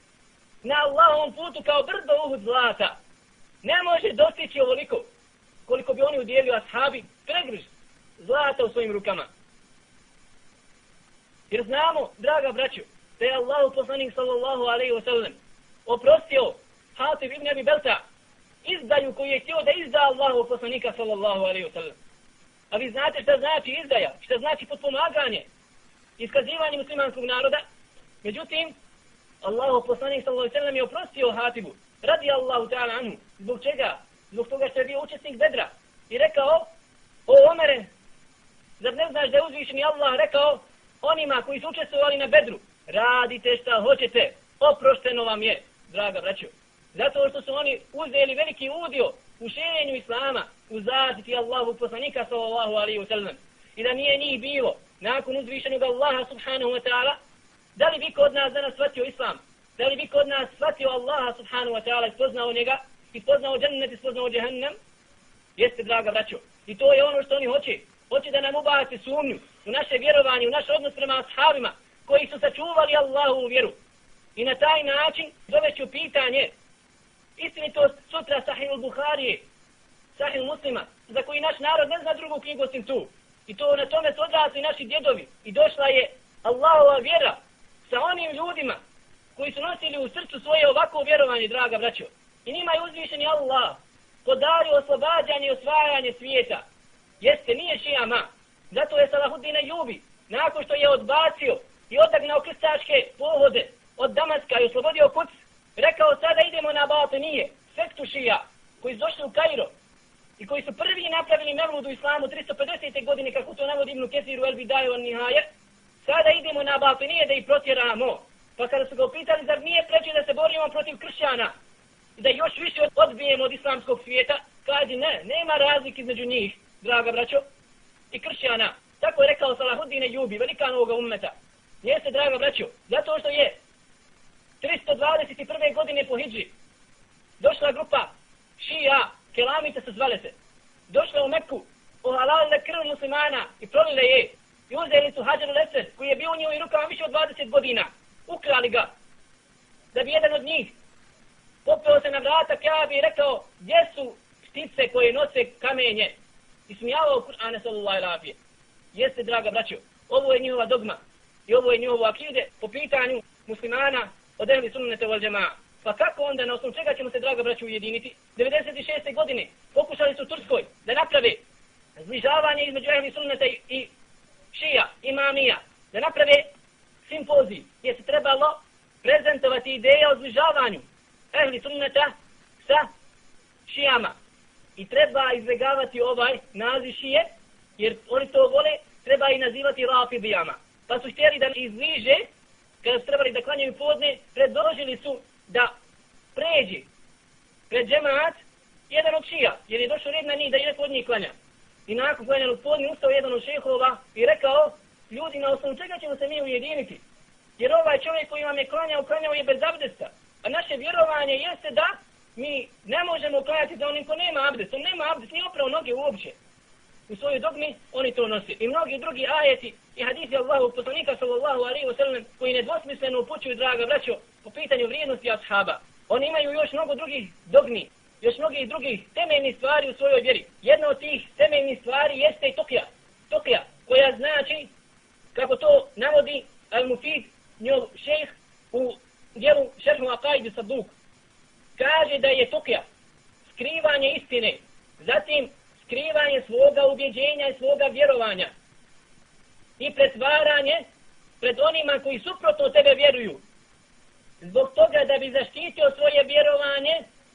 na Allahovom putu kao brdo Uhud zlata, ne može dostići ovoliko koliko bi oni udijelio ashabi, pregrž zlata u svojim rukama. Jer znamo, draga braćo, da je Allahu poslanik sallallahu alejhi ve sellem oprostio Hatib ibn Abi Belta izdaju koju je htio da izda Allahu poslanika sallallahu alejhi ve sellem. A vi znate šta znači izdaja, šta znači potpomaganje, iskazivanje muslimanskog naroda. Međutim, Allahu poslanik sallallahu alejhi ve sellem je oprostio Hatibu radi Allahu ta'ala anhu. Zbog čega? Zbog toga što je bio učesnik Bedra i rekao: o Omere, zar ne znaš da je uzvišeni Allah rekao onima koji su učestvovali na Bedru, radite šta hoćete, oprošteno vam je, draga braćo. Zato što su oni uzeli veliki udio u širenju islama, u zaštiti Allahu poslanika sallallahu alejhi ve sellem. I da nije njih bilo nakon uzvišenog Allaha subhanahu wa ta'ala, da li bi kod nas danas shvatio islam? Da li bi kod nas shvatio Allaha subhanahu wa ta'ala, ispoznao njega, ispoznao džennet, ispoznao džehennem? Jeste, draga braćo. I to je ono što oni hoće. Hoće da nam ubace sumnju u naše vjerovanje, u naš odnos prema ashabima koji su sačuvali Allahovu vjeru. I na taj način doveću pitanje istinitost sutra Sahih al-Buharije, Sahih Muslima, za koji naš narod ne zna drugu knjigu osim tu. I to na tome su odrasli naši djedovi. I došla je Allahova vjera sa onim ljudima koji su nosili u srcu svoje ovako vjerovanje, draga braćo. I njima je uzvišeni Allah podario oslobađanje i osvajanje svijeta. Jeste, nije šijama. Zato je Salahuddin Ejubi, nakon što je odbacio i odagnao krstaške pohode od Damaska i oslobodio Kuc, rekao: sada idemo na Batinije, sektu šija, koji su došli u Kairo i koji su prvi napravili mevlud u islamu tristo pedesete godine, kako to navodi Ibn Kesir u El Bidaju an Nihaje. Sada idemo na Batinije da ih protjeramo. Pa kada su ga upitali, zar nije preče da se borimo protiv kršćana i da još više odbijemo od islamskog svijeta, kaže ne, nema razlike između njih, draga braćo, i kršćana. Tako je rekao Salahuddin Ejubi, velikan ovoga ummeta. Jeste, draga braćo, zato što je tristo dvadeset prve godine po hidži došla grupa šija, kelamite se zvale se, došla u Meku, ohalalile krv muslimana i prolile je i uzeli su Hadžar al-Esed koji je bio u njihovim rukama više od dvadeset godina, ukrali ga, da bi jedan od njih popeo se na vrata Kaabe i rekao: gdje su ptice koje nose kamenje? I smijavao Kur'ane sallallahu alejhi ve sellem. Jeste, draga braćo, ovo je njihova dogma. i ovo je njihovo akide po pitanju muslimana od ehli sunnete wal džemaa. Pa kako onda, na osnovu čega ćemo se, draga braću, ujediniti? devedeset šeste godine pokušali su u Turskoj da naprave zbližavanje između ehli sunneta i šija, imamija, da naprave simpozij gdje se trebalo prezentovati ideja o zbližavanju ehli sunneta sa šijama. I treba izbjegavati ovaj naziv šije, jer oni to vole, treba i nazivati rafidijama. Pa su htjeli da izbliže, kada su trebali da klanjaju podne, predložili su da pređe pred džemaat jedan od šija, jer je došao red na njih da ide kod njih klanja. I nakon klanjanog podne ustao jedan od šehova i rekao, ljudi, na osnovu čega ćemo se mi ujediniti? Jer ovaj čovjek koji vam je klanjao, klanjao je bez abdesta. A naše vjerovanje jeste da mi ne možemo klanjati za onim ko nema abdest. On nema abdest, nije oprao noge uopće. U svojoj dogmi oni to nose. I mnogi drugi ajeti i hadisi Allahu poslanika sallallahu alejhi ve sellem koji nedvosmisleno upućuju, draga braćo, po pitanju vrijednosti ashaba. Oni imaju još mnogo drugih dogmi, još mnogih drugih temeljnih stvari u svojoj vjeri. Jedna od tih temeljnih stvari jeste i tukija. Tukija, koja znači, kako to navodi Al-Mufid, njov šejh, u dijelu Šerhu Aqaidi Saduk. Kaže da je tukija skrivanje istine, zatim skrivanje svoga ubjeđenja i svoga vjerovanja i pretvaranje pred onima koji suprotno tebe vjeruju. Zbog toga da bi zaštitio svoje vjerovanje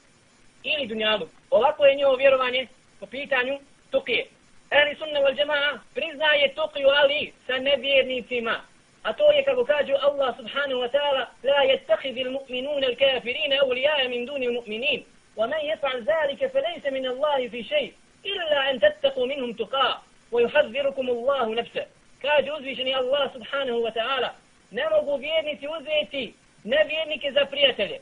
ili dunjalu. Ovako je njihovo vjerovanje po pitanju tukije. Ehli sunne wal džemaa priznaje tukiju, ali sa nevjernicima. A to je, kako kaže Allah subhanahu wa ta'ala, la yattakhidhi al-mu'minuna al-kafirina awliya'a min duni al-mu'minin. Wa man yaf'al dhalika falaysa min Allahi fi shay' illa an tattaqu minhum tuqa wa yuhadhdhirukum Allahu nafsa. Kaže uzvišeni Allah subhanahu wa ta'ala, ne mogu vjernici uzeti nevjernike za prijatelje.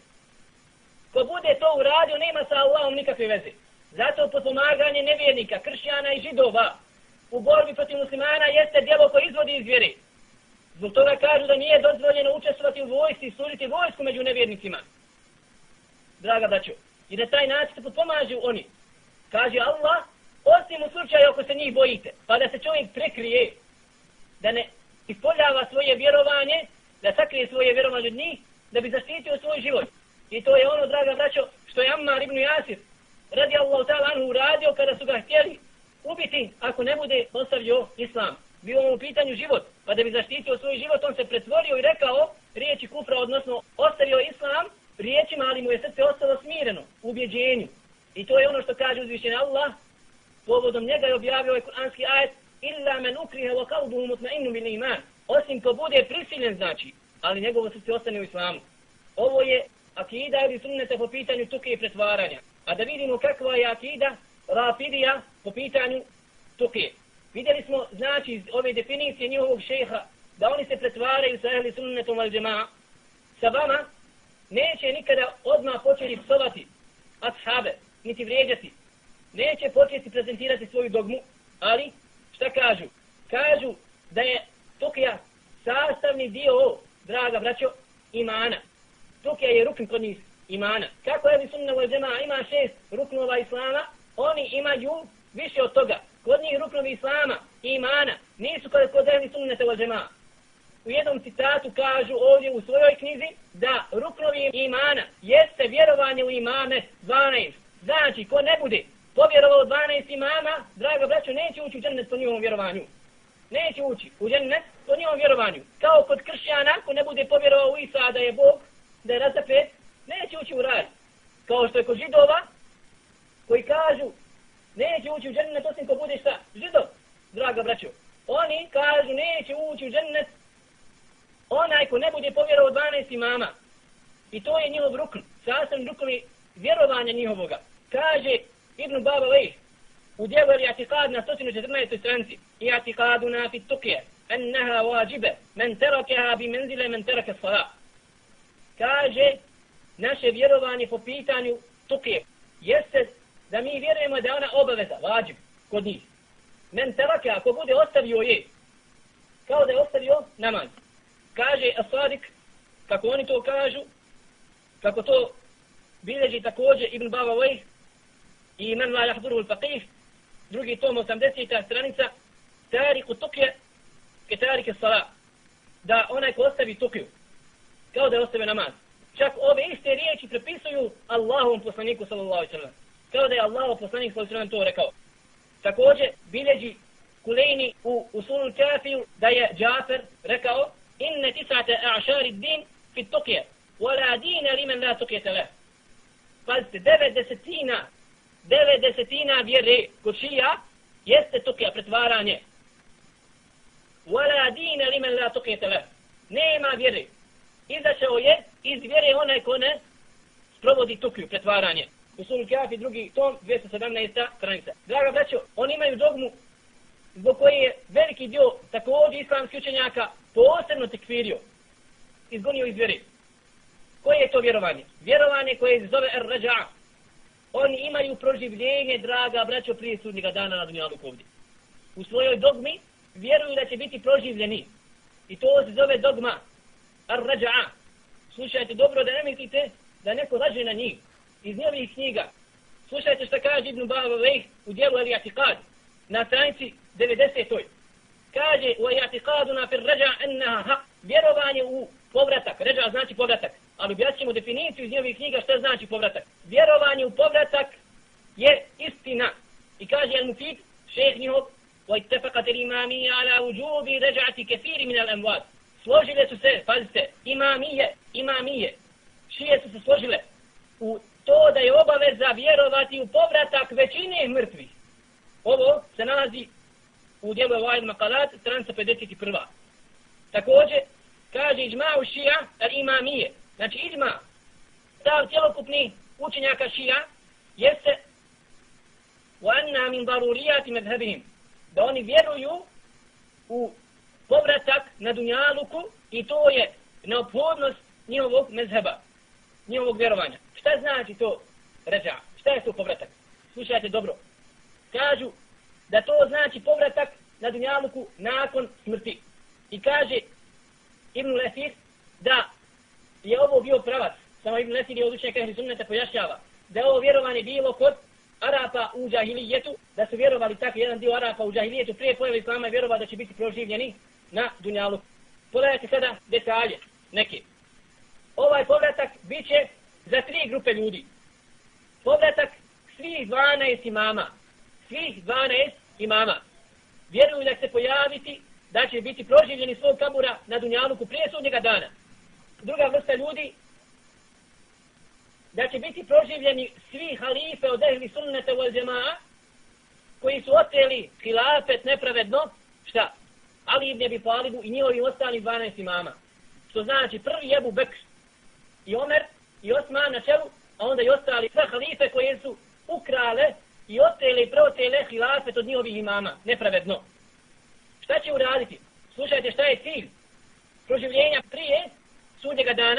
Ko bude to uradio, nema sa Allahom nikakve veze. Zato potpomaganje nevjernika, kršćana i židova u borbi protiv muslimana jeste djelo koje izvodi iz vjere. Zbog toga kažu da nije dozvoljeno učestvovati u vojsci i služiti vojsku među nevjernicima. Draga braćo, i na taj način se potpomažu oni. Kaže Allah, osim u slučaju ako se njih bojite, pa da se čovjek prekrije, da ne ispoljava svoje vjerovanje, da sakrije svoje vjerovanje od njih, da bi zaštitio svoj život. I to je ono, draga braćo, što je Ammar ibn Jasir radi Allahu ta'ala anhu uradio kada su ga htjeli ubiti ako ne bude ostavio islam. Bio mu u pitanju život, pa da bi zaštitio svoj život, on se pretvorio i rekao riječi kufra, odnosno ostavio islam riječima, ali mu je srce ostalo smireno u ubjeđenju. I to je ono što kaže uzvišeni Allah, povodom njega je objavio ovaj kuranski ajet, illa men ukriha wa qalbuhu mutma'innun bil iman. Osim ko bude prisiljen, znači, ali njegovo srce ostane u islamu. Ovo je akida ili sunneta po pitanju tuke i pretvaranja. A da vidimo kakva je akida rafidija po pitanju tuke. Vidjeli smo, znači, iz ove definicije njihovog šejha, da oni se pretvaraju sa ehli sunnetom al džemaa. Sa vama neće nikada odmah početi psovati ashabe, niti vrijeđati. Neće početi prezentirati svoju dogmu, ali šta kažu? Kažu da je tukija sastavni dio, draga braćo, imana. Tukija je rukn kod njih imana. Kako ehli sunne wal džemaa ima šest ruknova islama, oni imaju više od toga. Kod njih ruknovi islama i imana nisu kod, kod ehli sunnete wal džemaa. U jednom citatu kažu ovdje u svojoj knjizi da ruknovi imana jeste vjerovanje u imame dvanaest. Znači, ko ne bude povjerovao dvanaest imama, draga braćo, neće ući u džennet po njihovom vjerovanju. Neće ući u džennet po njihovom vjerovanju. Kao kod kršćana, ko ne bude povjerovao u Isa da je Bog, da je razapet, neće ući u raj. Kao što je kod židova, koji kažu neće ući u džennet osim ko bude šta? Židov, draga braćo. Oni kažu neće ući u džennet onaj ko ne bude povjerovao dvanaest imama. I to je njihov rukn, sastavni ruknovi vjerovanja njihovoga. Kaže Ibn Baba Lejh u dijelu I'tikad na sto četrnaestoj stranici, I'tikaduna fi tukije, enneha wajibe, men terakeha bi menzile men terake salat. Kaže, naše vjerovanje po pitanju tukije jeste da mi vjerujemo da je ona obaveza, vađib, kod njih. Men terake, ako bude ostavio je, kao da je ostavio namaz. Kaže As-Sadiq, kako oni to kažu, kako to bilježi također Ibn Baba Lejh i Men la jahduruhu al-faqih, drugi tom osamdeseta stranica, tariku tukje ke tarike salat. da onaj ko ostavi tukiju, kao da je ostavio namaz. Čak ove iste riječi prepisuju Allahovom poslaniku sallallahu alejhi ve sellem. Kao da je Allahov poslanik sallallahu alejhi ve sellem to rekao. Također bilježi Kulejni u Usulul Kafiju da je Džafer rekao: "Inne tis'ate a'šari din fi tukje, wala dina limen la tukjete leh." Pazite, devet desetina, devet desetina vjere kod šija jeste tukja, pretvaranje. Wala dina limen la tukjete leh. Nema vjere. Izašao je iz vjere onaj ko ne sprovodi tukju, pretvaranje. Usulul Kafi, drugi tom, dvjesto sedamnaesta stranica. Draga braćo, oni imaju dogmu zbog koje je veliki dio također islamskih učenjaka posebno tekfirio, izgonio iz vjere. Koje je to vjerovanje? Vjerovanje koje se zove ar-rađa. Oni imaju proživljenje, draga braćo, prije sudnjega dana na dunjaluku ovdje. U svojoj dogmi vjeruju da će biti proživljeni. I to se zove dogma ar-rađa. Slušajte dobro da ne mislite da neko laže na njih. Iz njihovih knjiga. Slušajte što kaže Ibn Bavavejh u dijelu Al-I'tiqad na stranici devedesetoj. Kaže: "Wa-i'tiqaduna fir-rađa annaha haq." Vjerovanje u povratak. Rađa znači povratak. Ali objasnit ćemo definiciju iz njihovih knjiga šta znači povratak. Vjerovanje u povratak je istina. I kaže Al-Mufid, šejh njihov: "Wa-ittafaqat al-imamiyya ala wujubi raj'ati kathiri min al-amwat." Složile su se, pazite, imamije, imamije. Šije su se složile u to da je obaveza vjerovati u povratak većine mrtvih. Ovo se nalazi u dijelu Vaid Makalat, stranica pedeset prva. Također, kaže iđma'u šija al-imamije. Znači iđma, stav cjelokupni učenjaka šija, jeste وَأَنَّا مِنْ ضَرُورِيَاتِ مَذْهَبِهِمْ. Da oni vjeruju u povratak na dunjaluku i to je neophodnost njihovog mezheba, njihovog vjerovanja. Šta znači to rađa? Šta je to povratak? Slušajte dobro. Kažu da to znači povratak na dunjaluku nakon smrti. I kaže Ibn Lesir da je ovo bio pravac. Samo Ibn Lesir je od učenjaka ehli sunneta pojašnjava da je ovo vjerovanje bilo kod Arapa u džahilijetu, da su vjerovali tako jedan dio Arapa u džahilijetu prije pojave islama i vjerovali da će biti proživljeni na dunjaluku. Pogledajte sada detalje neke. Ovaj povratak bit će za tri grupe ljudi. Povratak svih dvanaest imama. Svih dvanaest imama. Vjeruju da će se pojaviti, da će biti proživljeni svog kabura na dunjaluku prije sudnjega dana. Druga vrsta ljudi, da će biti proživljeni svi halife od ehli sunneta wal džemaa, koji su oteli hilafet nepravedno, šta? Ali ibn Abi Talibu i njihovi ostali dvanaest imama. Što znači prvi je Ebu Bekr i Omer i Osman na čelu, a onda i ostali sve halife koje su ukrale i otele i preotele hilafet od njihovih imama, nepravedno. Šta će uraditi? Slušajte šta je cilj proživljenja prije sudnjega dana.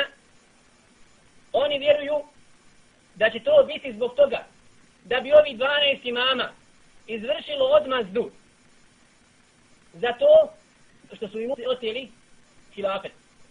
Oni vjeruju da će to biti zbog toga da bi ovi dvanaest imama izvršilo odmazdu za to što su im oteli hilafet.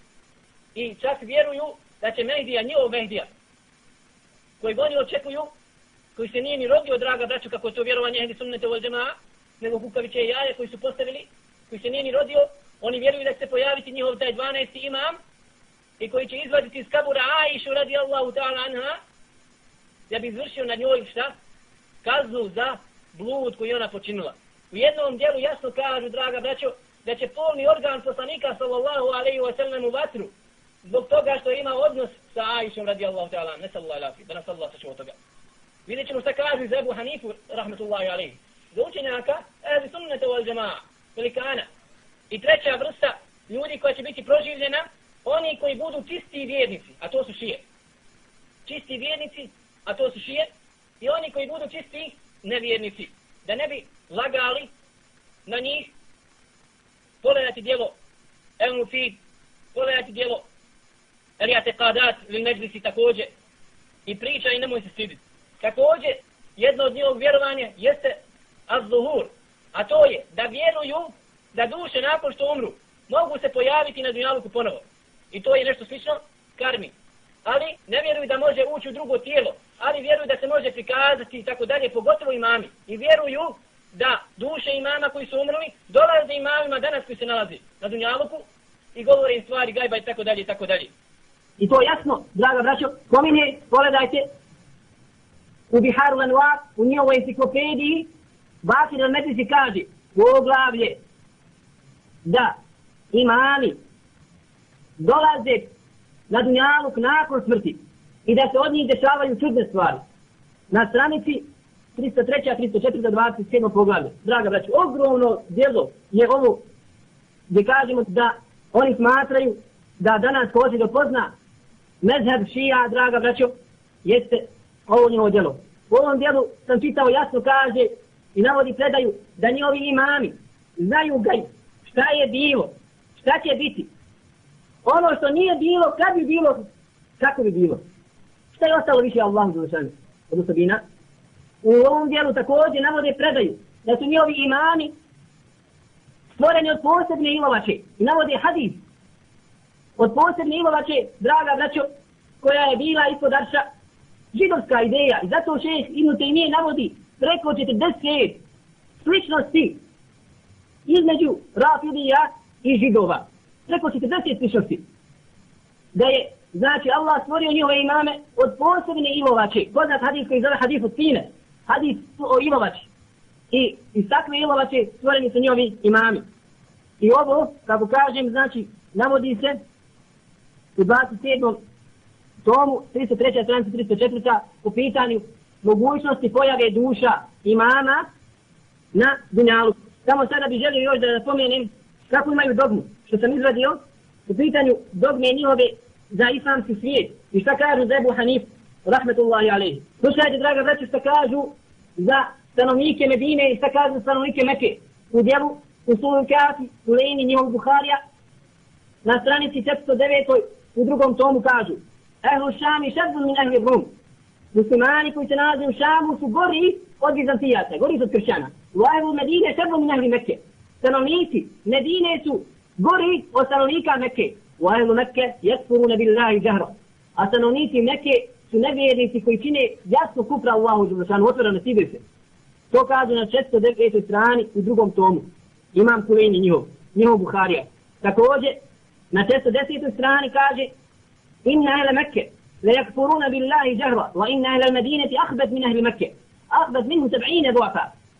I čak vjeruju da će Mehdija, njihov Mehdija, koji oni očekuju, koji se nije ni rodio, draga braću, kako je to vjerovanje ehli sunneta wal džemaa, nego kukaviće i jaje koji su postavili, koji se nije ni rodio, oni vjeruju da će se pojaviti njihov taj dvanaesti imam i koji će izvaditi iz kabura Aishu radijallahu ta'ala anha, da bi izvršio na njoj šta? Kaznu za blud koji ona počinila. U jednom dijelu jasno kažu, draga braćo, da će polni organ poslanika sallallahu alejhi ve sellem u vatru zbog toga što ima odnos sa Aishom radijallahu ta'ala, ne sallallahu alejhi, da nas Allah sačuva toga. Vidjet ćemo šta kažu za Ebu Hanifu, rahmetullahi alejhi, za učenjaka ehli sunneta wal džemaa, velikana. I treća vrsta ljudi koja će biti proživljena, oni koji budu čisti vjernici, a to su šije. Čisti vjernici, a to su šije, i oni koji budu čisti nevjernici. Da ne bi lagali na njih, pogledati dijelo El-Mufid, pogledati dijelo El-I'tiqadat ili Međlisi također, i priča i nemoj se stiditi. Također, jedno od njihovog vjerovanja jeste az-zuhur, a to je da vjeruju da duše nakon što umru mogu se pojaviti na dunjaluku ponovo. I to je nešto slično karmi. Ali ne vjeruju da može ući u drugo tijelo, ali vjeruju da se može prikazati i tako dalje, pogotovo imami. I vjeruju da duše imama koji su umrli dolaze imamima danas koji se nalazi na dunjaluku i govore im stvari gajba i tako dalje i tako dalje. I to jasno, draga braćo, pomine, pogledajte, u Biharu Anwar, u njihovoj enciklopediji, Bakir al-Medrisi kaže, poglavlje, da imami dolaze na dunjaluk nakon smrti i da se od njih dešavaju čudne stvari. Na stranici tristo tri, tristo četiri, dvadeset sedam poglavlje. Draga braćo, ogromno djelo je ovo gdje kažemo da oni smatraju da danas ko hoće da pozna mezheb šija, draga braćo, jeste ovo njihovo djelo. U ovom djelu sam čitao jasno kaže i navodi predaju da njihovi imami znaju gaj šta je bilo, šta će biti. Ono što nije bilo, kad bi bilo, kako bi bilo. Šta je ostalo više Allahu dželešanu od osobina? U ovom djelu također navode predaju da su njihovi imami stvoreni od posebne ilovače i navode hadis od posebne ilovače, draga braćo, koja je bila ispod arša, židovska ideja. I zato šejh Ibn Tejmije navodi preko četrdeset sličnosti između Rafidija i židova. Preko četrdeset sličnosti. Da je, znači, Allah stvorio njihove imame od posebne ilovače. Poznat hadis koji zove hadis od Sine. Hadis o ilovači. I iz takve ilovače stvoreni su njihovi imami. I ovo, kako kažem, znači, navodi se u dvadeset sedmom tomu, tristo treća stranica, tristo četvrta u pitanju mogućnosti pojave duša imama na dunjalu. Samo sada bih želio još da napomenem kako imaju dogmu, što sam izvadio u pitanju dogme njihove za islamski svijet. I šta kažu za Ebu Hanif, rahmetullahi alejhi. Slušajte, draga braće, šta kažu za stanovnike Medine i šta kažu za stanovnike Mekke. U djelu, u Sulul Kafi, u Lejni njihovog Buharija, na stranici četiristo devet u drugom tomu kažu Ehlu Šami šadbun min ehli Rum. Muslimani koji se nalaze u Šamu su gori od Bizantijaca, gori od kršćana. U Ehlu Medine šadbun min ehli Mekke. Stanovnici Medine su gori od stanovnika Mekke. U Ehlu Mekke yakfuruna billahi jahra. A stanovnici Mekke su nevjernici koji čine jasno kufra Allahu dželešanu, otvoreno stidaju se. To kaže na četiristo devetoj strani u drugom tomu. Imam Kulejni njihov, njihov Buharija. Također, na četiristo desetoj strani kaže Inna ehle Mekke la yakfuruna billahi jahra wa inna ehle Medineti ahbet min ehli Mekke. Ahbet minhu seb'ine duafa.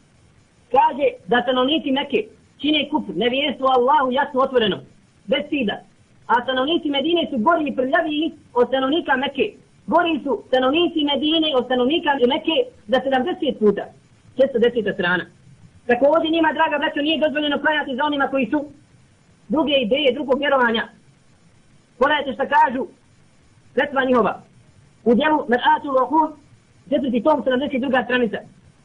Kaže da stanovnici Mekke čine kufr, nevjerstvo Allahu jasno otvoreno, bez stida. A stanovnici Medine su gori i prljaviji od stanovnika Mekke. Gori su stanovnici Medine od stanovnika Mekke za sedamdeset puta. četiristo deseta strana. Također njima, draga braćo, nije dozvoljeno klanjati za onima koji su druge ideje, drugog vjerovanja. Pogledajte šta kažu sredstva njihova. U djelu Mer'atul Uqul, četvrti tom, sedamdeset druga stranica.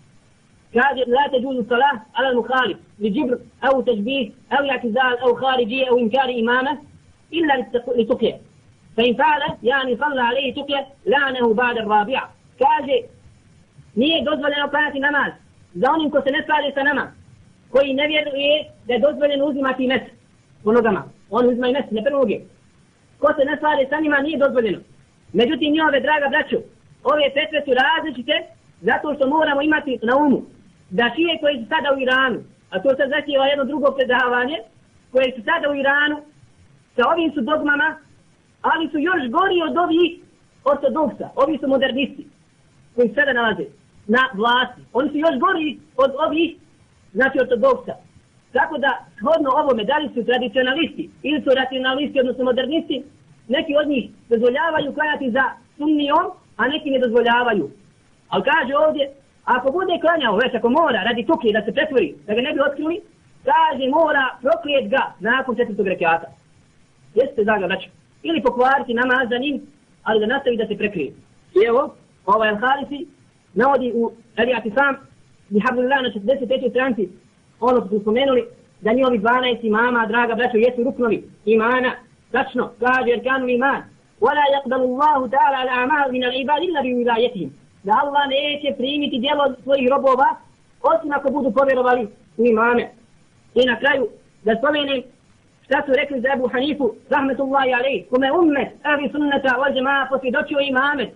Kaže, la teđuzu salah ala muhalif, li džibr, au težbih, au i'tizal, au kharijije, au inkari imama, illa li tukje. Fa in fa'ala, yani salla alaihi tukje, la'nehu ba'da rabi'a. Kaže, nije dozvoljeno klanjati namaz za onim ko se ne slaže sa nama, koji ne vjeruje da je dozvoljeno uzimati mes po nogama. On uzima i mes, ne prvoge. Ko se ne slaže sa njima nije dozvoljeno. Međutim, njihove, draga braćo, ove petve su različite zato što moramo imati na umu da šije koji su sada u Iranu, a to sad zahtijeva jedno drugo predavanje, koje su sada u Iranu, sa ovim su dogmama, ali su još gori od ovih ortodoksa. Ovi su modernisti koji se sada nalaze na vlasti. Oni su još gori od ovih, znači ortodoksa. Tako da, shodno ovome, da li su tradicionalisti ili su racionalisti, odnosno modernisti, neki od njih dozvoljavaju klanjati za sunnijom, a neki ne dozvoljavaju. Ali kaže ovdje, ako bude klanjao, već ako mora, radi tuke, da se pretvori, da ga ne bi otkrili, kaže mora proklijet ga nakon četvrtog rekata. Jeste da ga vraću. Ili pokvariti namaz za njim, ali da nastavi da se prekrije. I evo, ovaj Al-Harisi navodi u Elijati sam, Bihablillah na četrdeset petoj stranci, ono što su spomenuli, da njihovi dvanaest imama, draga braćo, jesu ruknovi imana. Tačno, kaže Erkanu iman. وَلَا يَقْبَلُ اللَّهُ تَعَلَى الْأَعْمَالِ مِنَ الْعِبَادِ إِلَّا بِوِلَايَتِهِمْ. Da Allah neće primiti djelo svojih robova, osim ako budu povjerovali u imame. I na kraju, da spomenem šta su rekli za Ebu Hanifu, rahmetullahi alejhi, kome ummet, ahli sunnata wal džemaa posvjedočio imamet.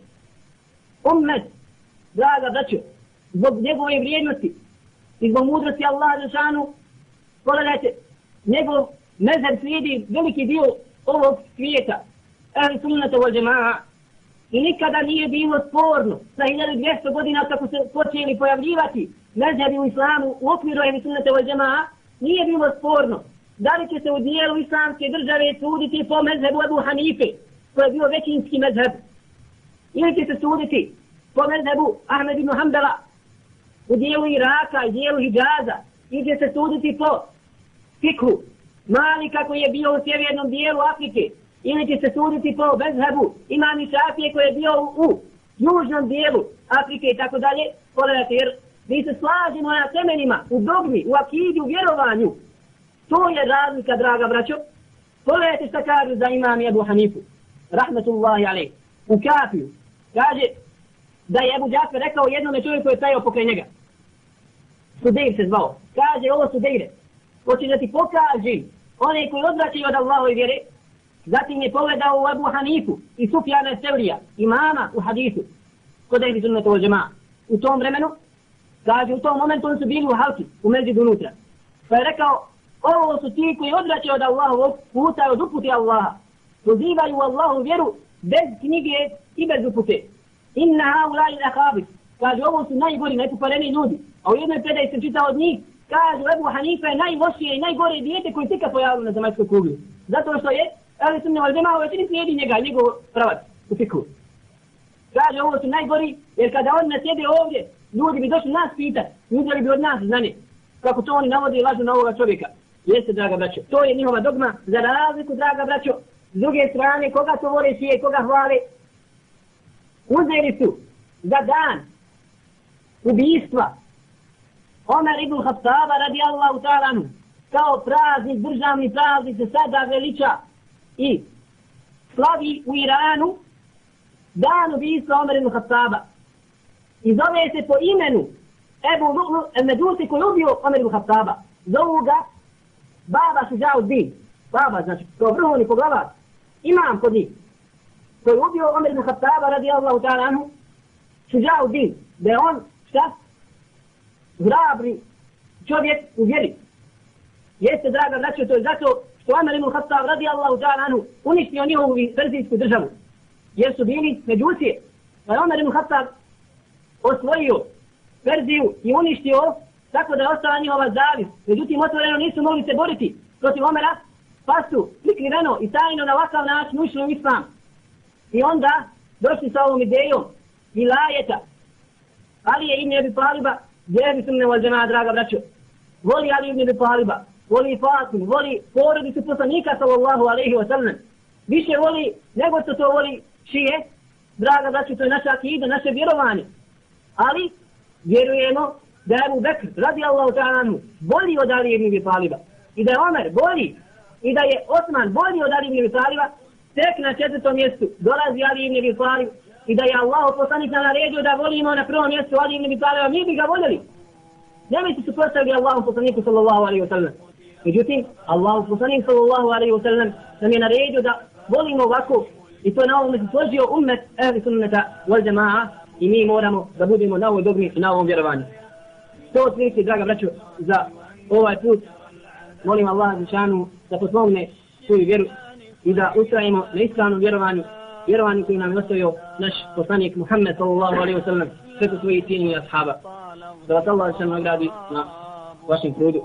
Ummet, draga braćo, zbog njegove vrijednosti i zbog mudrosti Allaha dželešanu, pogledajte, njegov mezheb slijedi veliki dio ovog svijeta, ehli sunnata wal džemaa, i nikada nije bilo sporno sa hiljadu dvjesto godina kako se počeli pojavljivati mezhebi u islamu u okviru ehli sunnata wal džemaa, nije bilo sporno da li će se u dijelu islamske države suditi po mezhebu Ebu Hanife, koji je bio većinski mezheb, ili će se suditi po mezhebu Ahmed ibn Hanbala u dijelu Iraka i dijelu Hidžaza, ili će se suditi po fikhu Malika koji je bio u sjevernom dijelu Afrike, ili će se suditi po mezhebu imami Šafije koji je bio u, u južnom dijelu Afrike i tako dalje. Pogledajte, jer mi se slažemo na temeljima, u dogmi, u akidi, u vjerovanju. To je razlika, draga braćo. Pogledajte šta kažu za imam Ebu Hanifu, rahmetullahi alejh, u Kafiju. Kaže da je Ebu Džafer rekao jednome čovjeku koji je stajao pokraj njega. Sudejr se zvao. Kaže, ovo Sudejre, hoćeš da ti pokažem one koji odvraćaju od Allahove vjere. Zatim je pogledao u Ebu Hanifu i Sufjana Sevrija, imama u hadisu, kod ehli sunnata wal džemaa. U tom vremenu, kaže, u tom momentu oni su bili u halki, u međudu unutra. Pa je rekao, ovo su ti koji odvraćaju od Allahovog puta i od uputi Allaha. Pozivaju Allahu vjeru bez knjige i bez upute. Inna haulai l-ahabis. Kaže, ovo su najgori, najpokvareniji ljudi. A u jednoj predaji sam čitao od njih, kaže, Ebu Hanifa je najlošije i najgore dijete koje tika pojavilo na zemaljskoj kugli. Zato što je ehli sunne wal džemaa u većini slijedi njega, njegov pravac u fikhu. Kaže, ovo su najgori, jer kada oni nas sjede ovdje, ljudi bi došli nas pitati, uzeli bi od nas znanje. Kako to oni navode i lažu na ovoga čovjeka. Jeste, draga braćo, to je njihova dogma, za razliku, draga braćo, s druge strane, koga to vole šije, koga hvale, uzeli su za dan ubijstva Omer ibn Khattaba radijallahu ta'ala anhu, kao praznik, državni praznik se sada veliča i slavi u Iranu dan ubijstva Omer ibn Khattaba. I zove se po imenu Ebu Lu'lu el-Medusi koji ubio Omer ibn Khattaba. Zovu ga Baba Šuđauddin. Baba, znači, to vrhovni poglavar. Imam kod njih. Koji ubio Omer ibn Khattaba radijallahu ta'ala anhu, Šuđauddin. Da je on, šta? Hrabri čovjek u vjeri. Jeste, draga braćo, to je zato što Omer ibn Khattab radijallahu ta'ala anhu uništio njihovu perzijsku državu. Jer su bili Međusije. Pa je Omer ibn Khattab osvojio Perziju i uništio tako da je ostala njihova zavis. Međutim, otvoreno nisu mogli se boriti protiv Omera, pa su prikriveno i tajno na ovakav način ušli u islam. I onda došli sa ovom idejom vilajeta. Ali je Ibn Abi Taliba, ehli sunne wal džemaa, draga braćo. Voli Ali ibn Abi Taliba, voli Fatimu, voli porodicu poslanika sallallahu alejhi ve sellem. Više voli nego što to voli šije. Draga braćo, to je naša akida, naše vjerovanje. Ali vjerujemo da je Abu Bekr radijallahu ta'ala anhu bolji od Ali ibn Abi Taliba i da je Omer bolji i da je Osman bolji od Ali ibn Abi Taliba. Tek na četvrtom mjestu dolazi Ali ibn Abi Talib i da je Allah poslanik nam naredio da volimo na prvom mjestu Ali ibn Abi Taliba, mi bi ga voljeli. Nemojte se postavili Allahu poslaniku sallallahu alejhi ve sellem. Međutim, Allahu poslanik sallallahu alejhi ve sellem nam je naredio da volimo ovako i to na ovome se složio ummet ehli sunnata wal džemaa i mi moramo da budemo na ovoj dogmi i na ovom vjerovanju. To otprilike, draga braćo, za ovaj put. Molim Allah Žešanu da potpomogne svoju vjeru i da ustrajimo na ispravnom vjerovanju, vjerovanju koji nam je ostavio naš poslanik Muhammed sallallahu alejhi ve sellem preko svojih cijenjenih ashaba. Da vas Allah Žešanu nagradi na vašem trudu.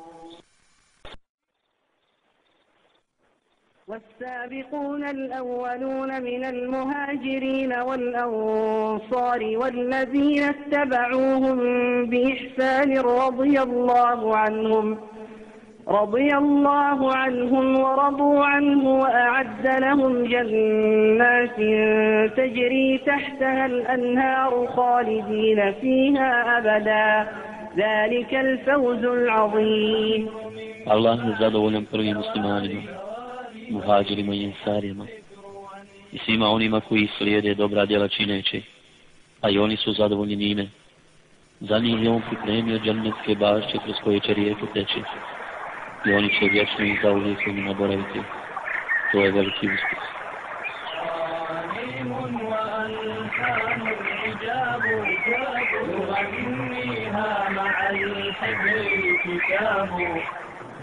والسابقون الأولون من المهاجرين والأنصار والذين اتبعوهم بإحسان رضي الله عنهم رضي الله عنهم ورضوا عنه وأعد لهم جنات تجري تحتها الأنهار خالدين فيها أبدا ذلك الفوز العظيم. Allah je zadovoljan prvim muslimanima, muhađirima i ensarima i svima onima koji slijede dobra djela čineći, a i oni su zadovoljni njime. Za njih je on pripremio džennetske bašće kroz koje će rijeke teći i oni će vječno i zauvijek u njima boraviti. To je veliki uspjeh.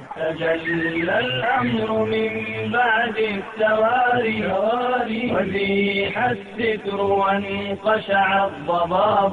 تجلى الأمر من بعد التواري وزيح الستر وانقشع الضباب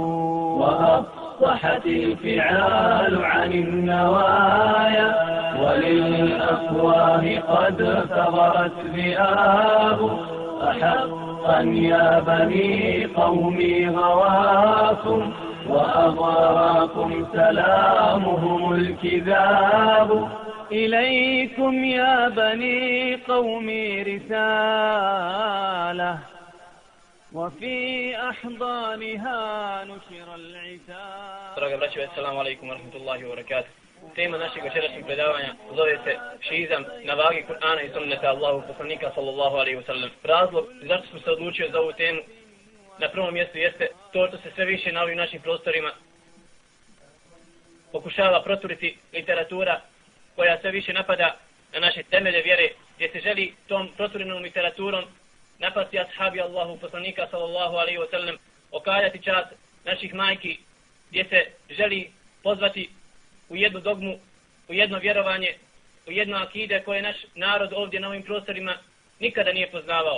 وأفصحت الفعال عن النوايا وللأفواه قد ثغرت ذئاب أحقا يا بني قومي غواكم وأغراكم سلامهم الكذاب إليكم يا بني قومي رسالة وفي أحضانها نشر العتاب. Draga braćo, assalamu alaikum wa rahmatullahi wa barakatuh. Tema našeg večerašnjeg predavanja zove se šiizam na vagi Kur'ana i sunneta Allahu poslanika sallallahu alaihi wa sallam. Razlog zašto smo se odlučili za ovu temu na prvom mjestu jeste to što se sve više na ovim našim prostorima pokušava proturiti literatura koja sve više napada na naše temelje vjere, gdje se želi tom proturenom literaturom napasti ashabi Allahu poslanika sallallahu alaihi wa sallam, okaljati čast naših majki, gdje se želi pozvati u jednu dogmu, u jedno vjerovanje, u jedno akide koje naš narod ovdje na ovim prostorima nikada nije poznavao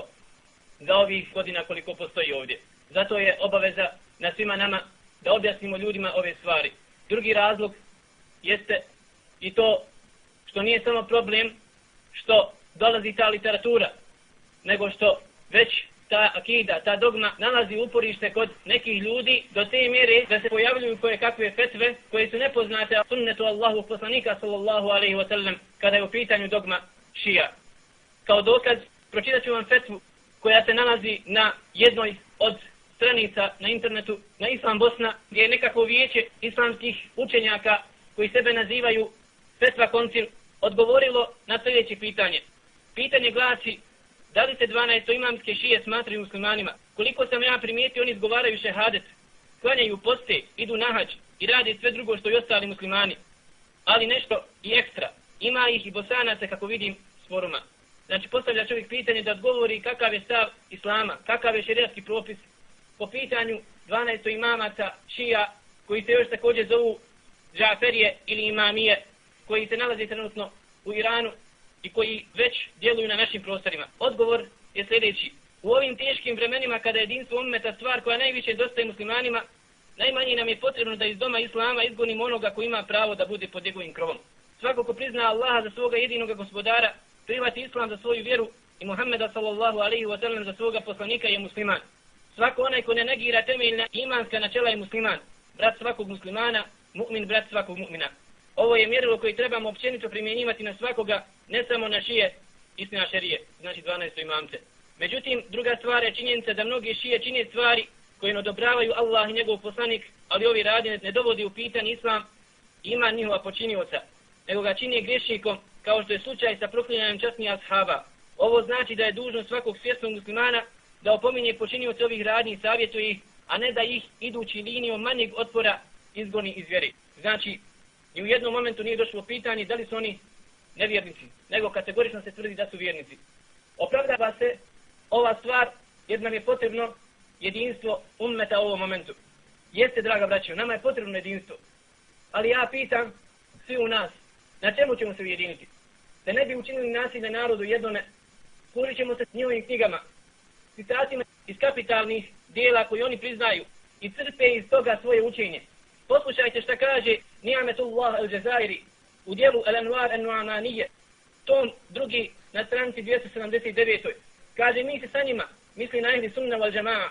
za ovih godina koliko postoji ovdje. Zato je obaveza na svima nama da objasnimo ljudima ove stvari. Drugi razlog jeste i to što nije samo problem što dolazi ta literatura, nego što već ta akida, ta dogma nalazi uporište kod nekih ljudi do te mjere da se pojavljuju koje kakve fetve koje su nepoznate sunnetu Allahu poslanika sallallahu alaihi wa sallam kada je u pitanju dogma šija. Kao dokaz pročitat ću vam fetvu koja se nalazi na jednoj od stranica na internetu na Islam Bosna, gdje je nekako vijeće islamskih učenjaka koji sebe nazivaju Fetva Koncil odgovorilo na sljedeće pitanje. Pitanje glasi: da li se dvanaest imamske šije smatraju muslimanima? Koliko sam ja primijetio, oni izgovaraju šehadet, klanjaju poste, idu na hadž i rade sve drugo što i ostali muslimani. Ali nešto i ekstra. Ima ih i Bosanaca, kako vidim s foruma. Znači postavlja čovjek pitanje da odgovori kakav je stav islama, kakav je šerijatski propis po pitanju dvanaest imamaca šija koji se još također zovu Džaferije ili imamije, koji se nalaze trenutno u Iranu i koji već djeluju na našim prostorima. Odgovor je sljedeći: u ovim teškim vremenima kada je jedinstvo ummeta stvar koja najviše dostaje muslimanima, najmanje nam je potrebno da iz doma islama izgonimo onoga koji ima pravo da bude pod njegovim krovom. Svako ko prizna Allaha za svoga jedinoga gospodara, prihvati islam za svoju vjeru i Muhammeda sallallahu alaihi wa sallam za svoga poslanika je musliman. Svako onaj ko ne negira temeljna imanska načela je musliman. Brat svakog muslimana, mu'min brat svakog mu'mina. Ovo je mjerilo koje trebamo općenito primjenjivati na svakoga, ne samo na šije, istina šerije, znači dvanaest imamce. Međutim, druga stvar je činjenica da mnogi šije čine stvari koje ne odobravaju Allah i njegov poslanik, ali ovi radine ne dovodi u pitanje islam i iman njihova počinioca, nego ga čini griješnikom, kao što je slučaj sa proklinjanjem časnih ashaba. Ovo znači da je dužnost svakog svjesnog muslimana da opominje počinioce ovih radnji i savjetuje ih, a ne da ih idući linijom manjeg otpora izgoni iz vjere. Znači, i u jednom momentu nije došlo pitanje da li su oni nevjernici, nego kategorično se tvrdi da su vjernici. Opravdava se ova stvar jer nam je potrebno jedinstvo ummeta u ovom momentu. Jeste, draga braćo, nama je potrebno jedinstvo. Ali ja pitam svi u nas, na čemu ćemo se ujediniti? Da ne bi učinili nasilje narodu jednome, služit ćemo se s njihovim knjigama, citatima iz kapitalnih dijela koji oni priznaju i crpe iz toga svoje učenje. Poslušajte šta kaže Ni'ametullah al-Jazairi u dijelu Al-Anwar al-Nu'amanije, tom drugi na stranici dvjesto sedamdeset devet. Kaže, mi se sa njima, misli na ehli sunna wal džama'a,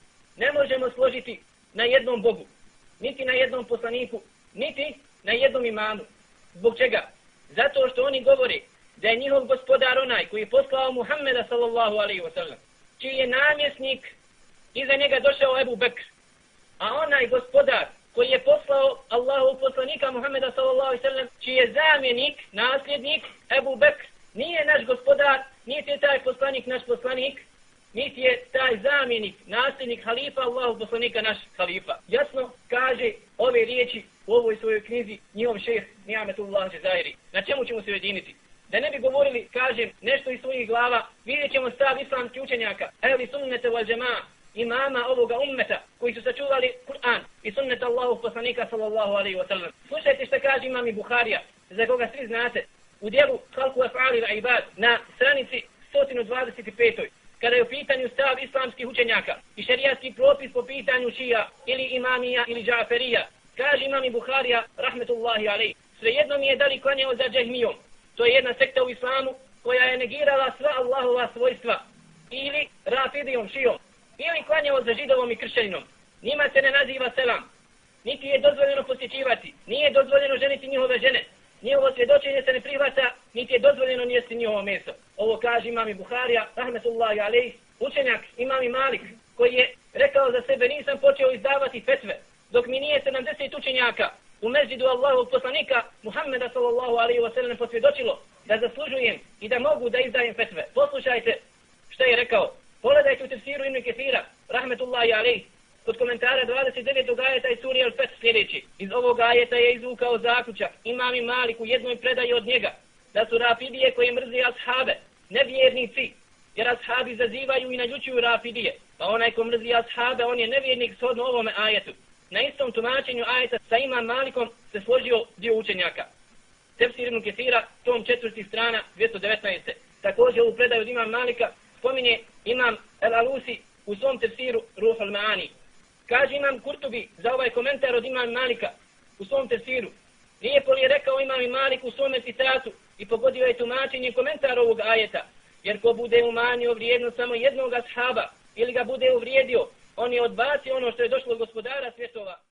ne možemo složiti na jednom Bogu, niti na jednom poslaniku, niti na jednom imamu. Zbog čega? Zato što oni govore da je njihov gospodar onaj koji je poslao Muhammeda sallallahu alaihi wa sallam, čiji je namjesnik iza njega došao Ebu Bekr, a onaj gospodar koji je poslao Allahu poslanika Muhammeda sallallahu alejhi ve sellem, čiji je zamjenik, nasljednik Ebu Bekr, nije naš gospodar, niti je taj poslanik naš poslanik, niti je taj zamjenik, nasljednik halifa Allahu poslanika naš halifa. Jasno kaže ove riječi u ovoj svojoj knjizi njihov šejh Ni'ametullah al-Jazairi. Na čemu ćemo se ujediniti? Da ne bi govorili, kažem, nešto iz svojih glava, vidjet ćemo stav islamskih učenjaka, ehli sunnete wal džema'a, imama ovoga ummeta koji su sačuvali Kur'an i sunnet Allahu poslanika sallallahu alaihi wa sallam. Slušajte šta kaže imam i Buharija za koga svi znate, u dijelu Halku Af'ali wa Ibad na stranici sto dvadeset pet. Kada je u pitanju stav islamskih učenjaka i šerijatski propis po pitanju šija ili imamija ili džaferija, kaže imam i Buharija, rahmetullahi alejhi, svejedno mi je da li klanjao za džehmijom. To je jedna sekta u islamu koja je negirala sva Allahova svojstva, ili rafidijom, šijom, ili klanjao za židovom i kršćaninom. Njima se ne naziva selam, niti je dozvoljeno posjećivati, nije dozvoljeno ženiti njihove žene, njihovo svjedočenje se ne prihvata, niti je dozvoljeno njesti njihovo meso. Ovo kaže imam i Buharija, rahmetullahi alejhi, učenjak imam i Malik, koji je rekao za sebe nisam počeo izdavati fetve, dok mi nije sedamdeset učenjaka u mezđidu Allahovog poslanika Muhammeda sallallahu alejhi ve sellem posvjedočilo da zaslužujem i da mogu da izdajem fetve. Poslušajte što je rekao. Pogledajte u tefsiru Ibn Kesira, rahmetullahi alejhi, kod komentara dvadeset devetog ajeta iz Surije Al-Feth sljedeći. Iz ovog ajeta je izvukao zaključak imam i Malik u jednoj predaji od njega da su rafidije koje mrze ashabe, nevjernici, jer ashabi zazivaju i nađučuju rafidije. Pa onaj ko mrzi ashabe, on je nevjernik shodno ovome ajetu. Na istom tumačenju ajeta sa imam Malikom se složio dio učenjaka. Tefsir Ibn Kesira, tom četvrti strana, dvjesto devetnaest. Također u predaju od imam Malika spominje imam El-Alusi u svom tefsiru Ruhul Ma'ani. Kaže imam Kurtubi za ovaj komentar od imam Malika u svom tefsiru. Lijepo li je rekao imam i Malik u svome citatu i pogodio je tumačenje komentar ovog ajeta. Jer ko bude umanjio vrijednost samo jednog ashaba ili ga bude uvrijedio, on je odbacio ono što je došlo od gospodara svjetova.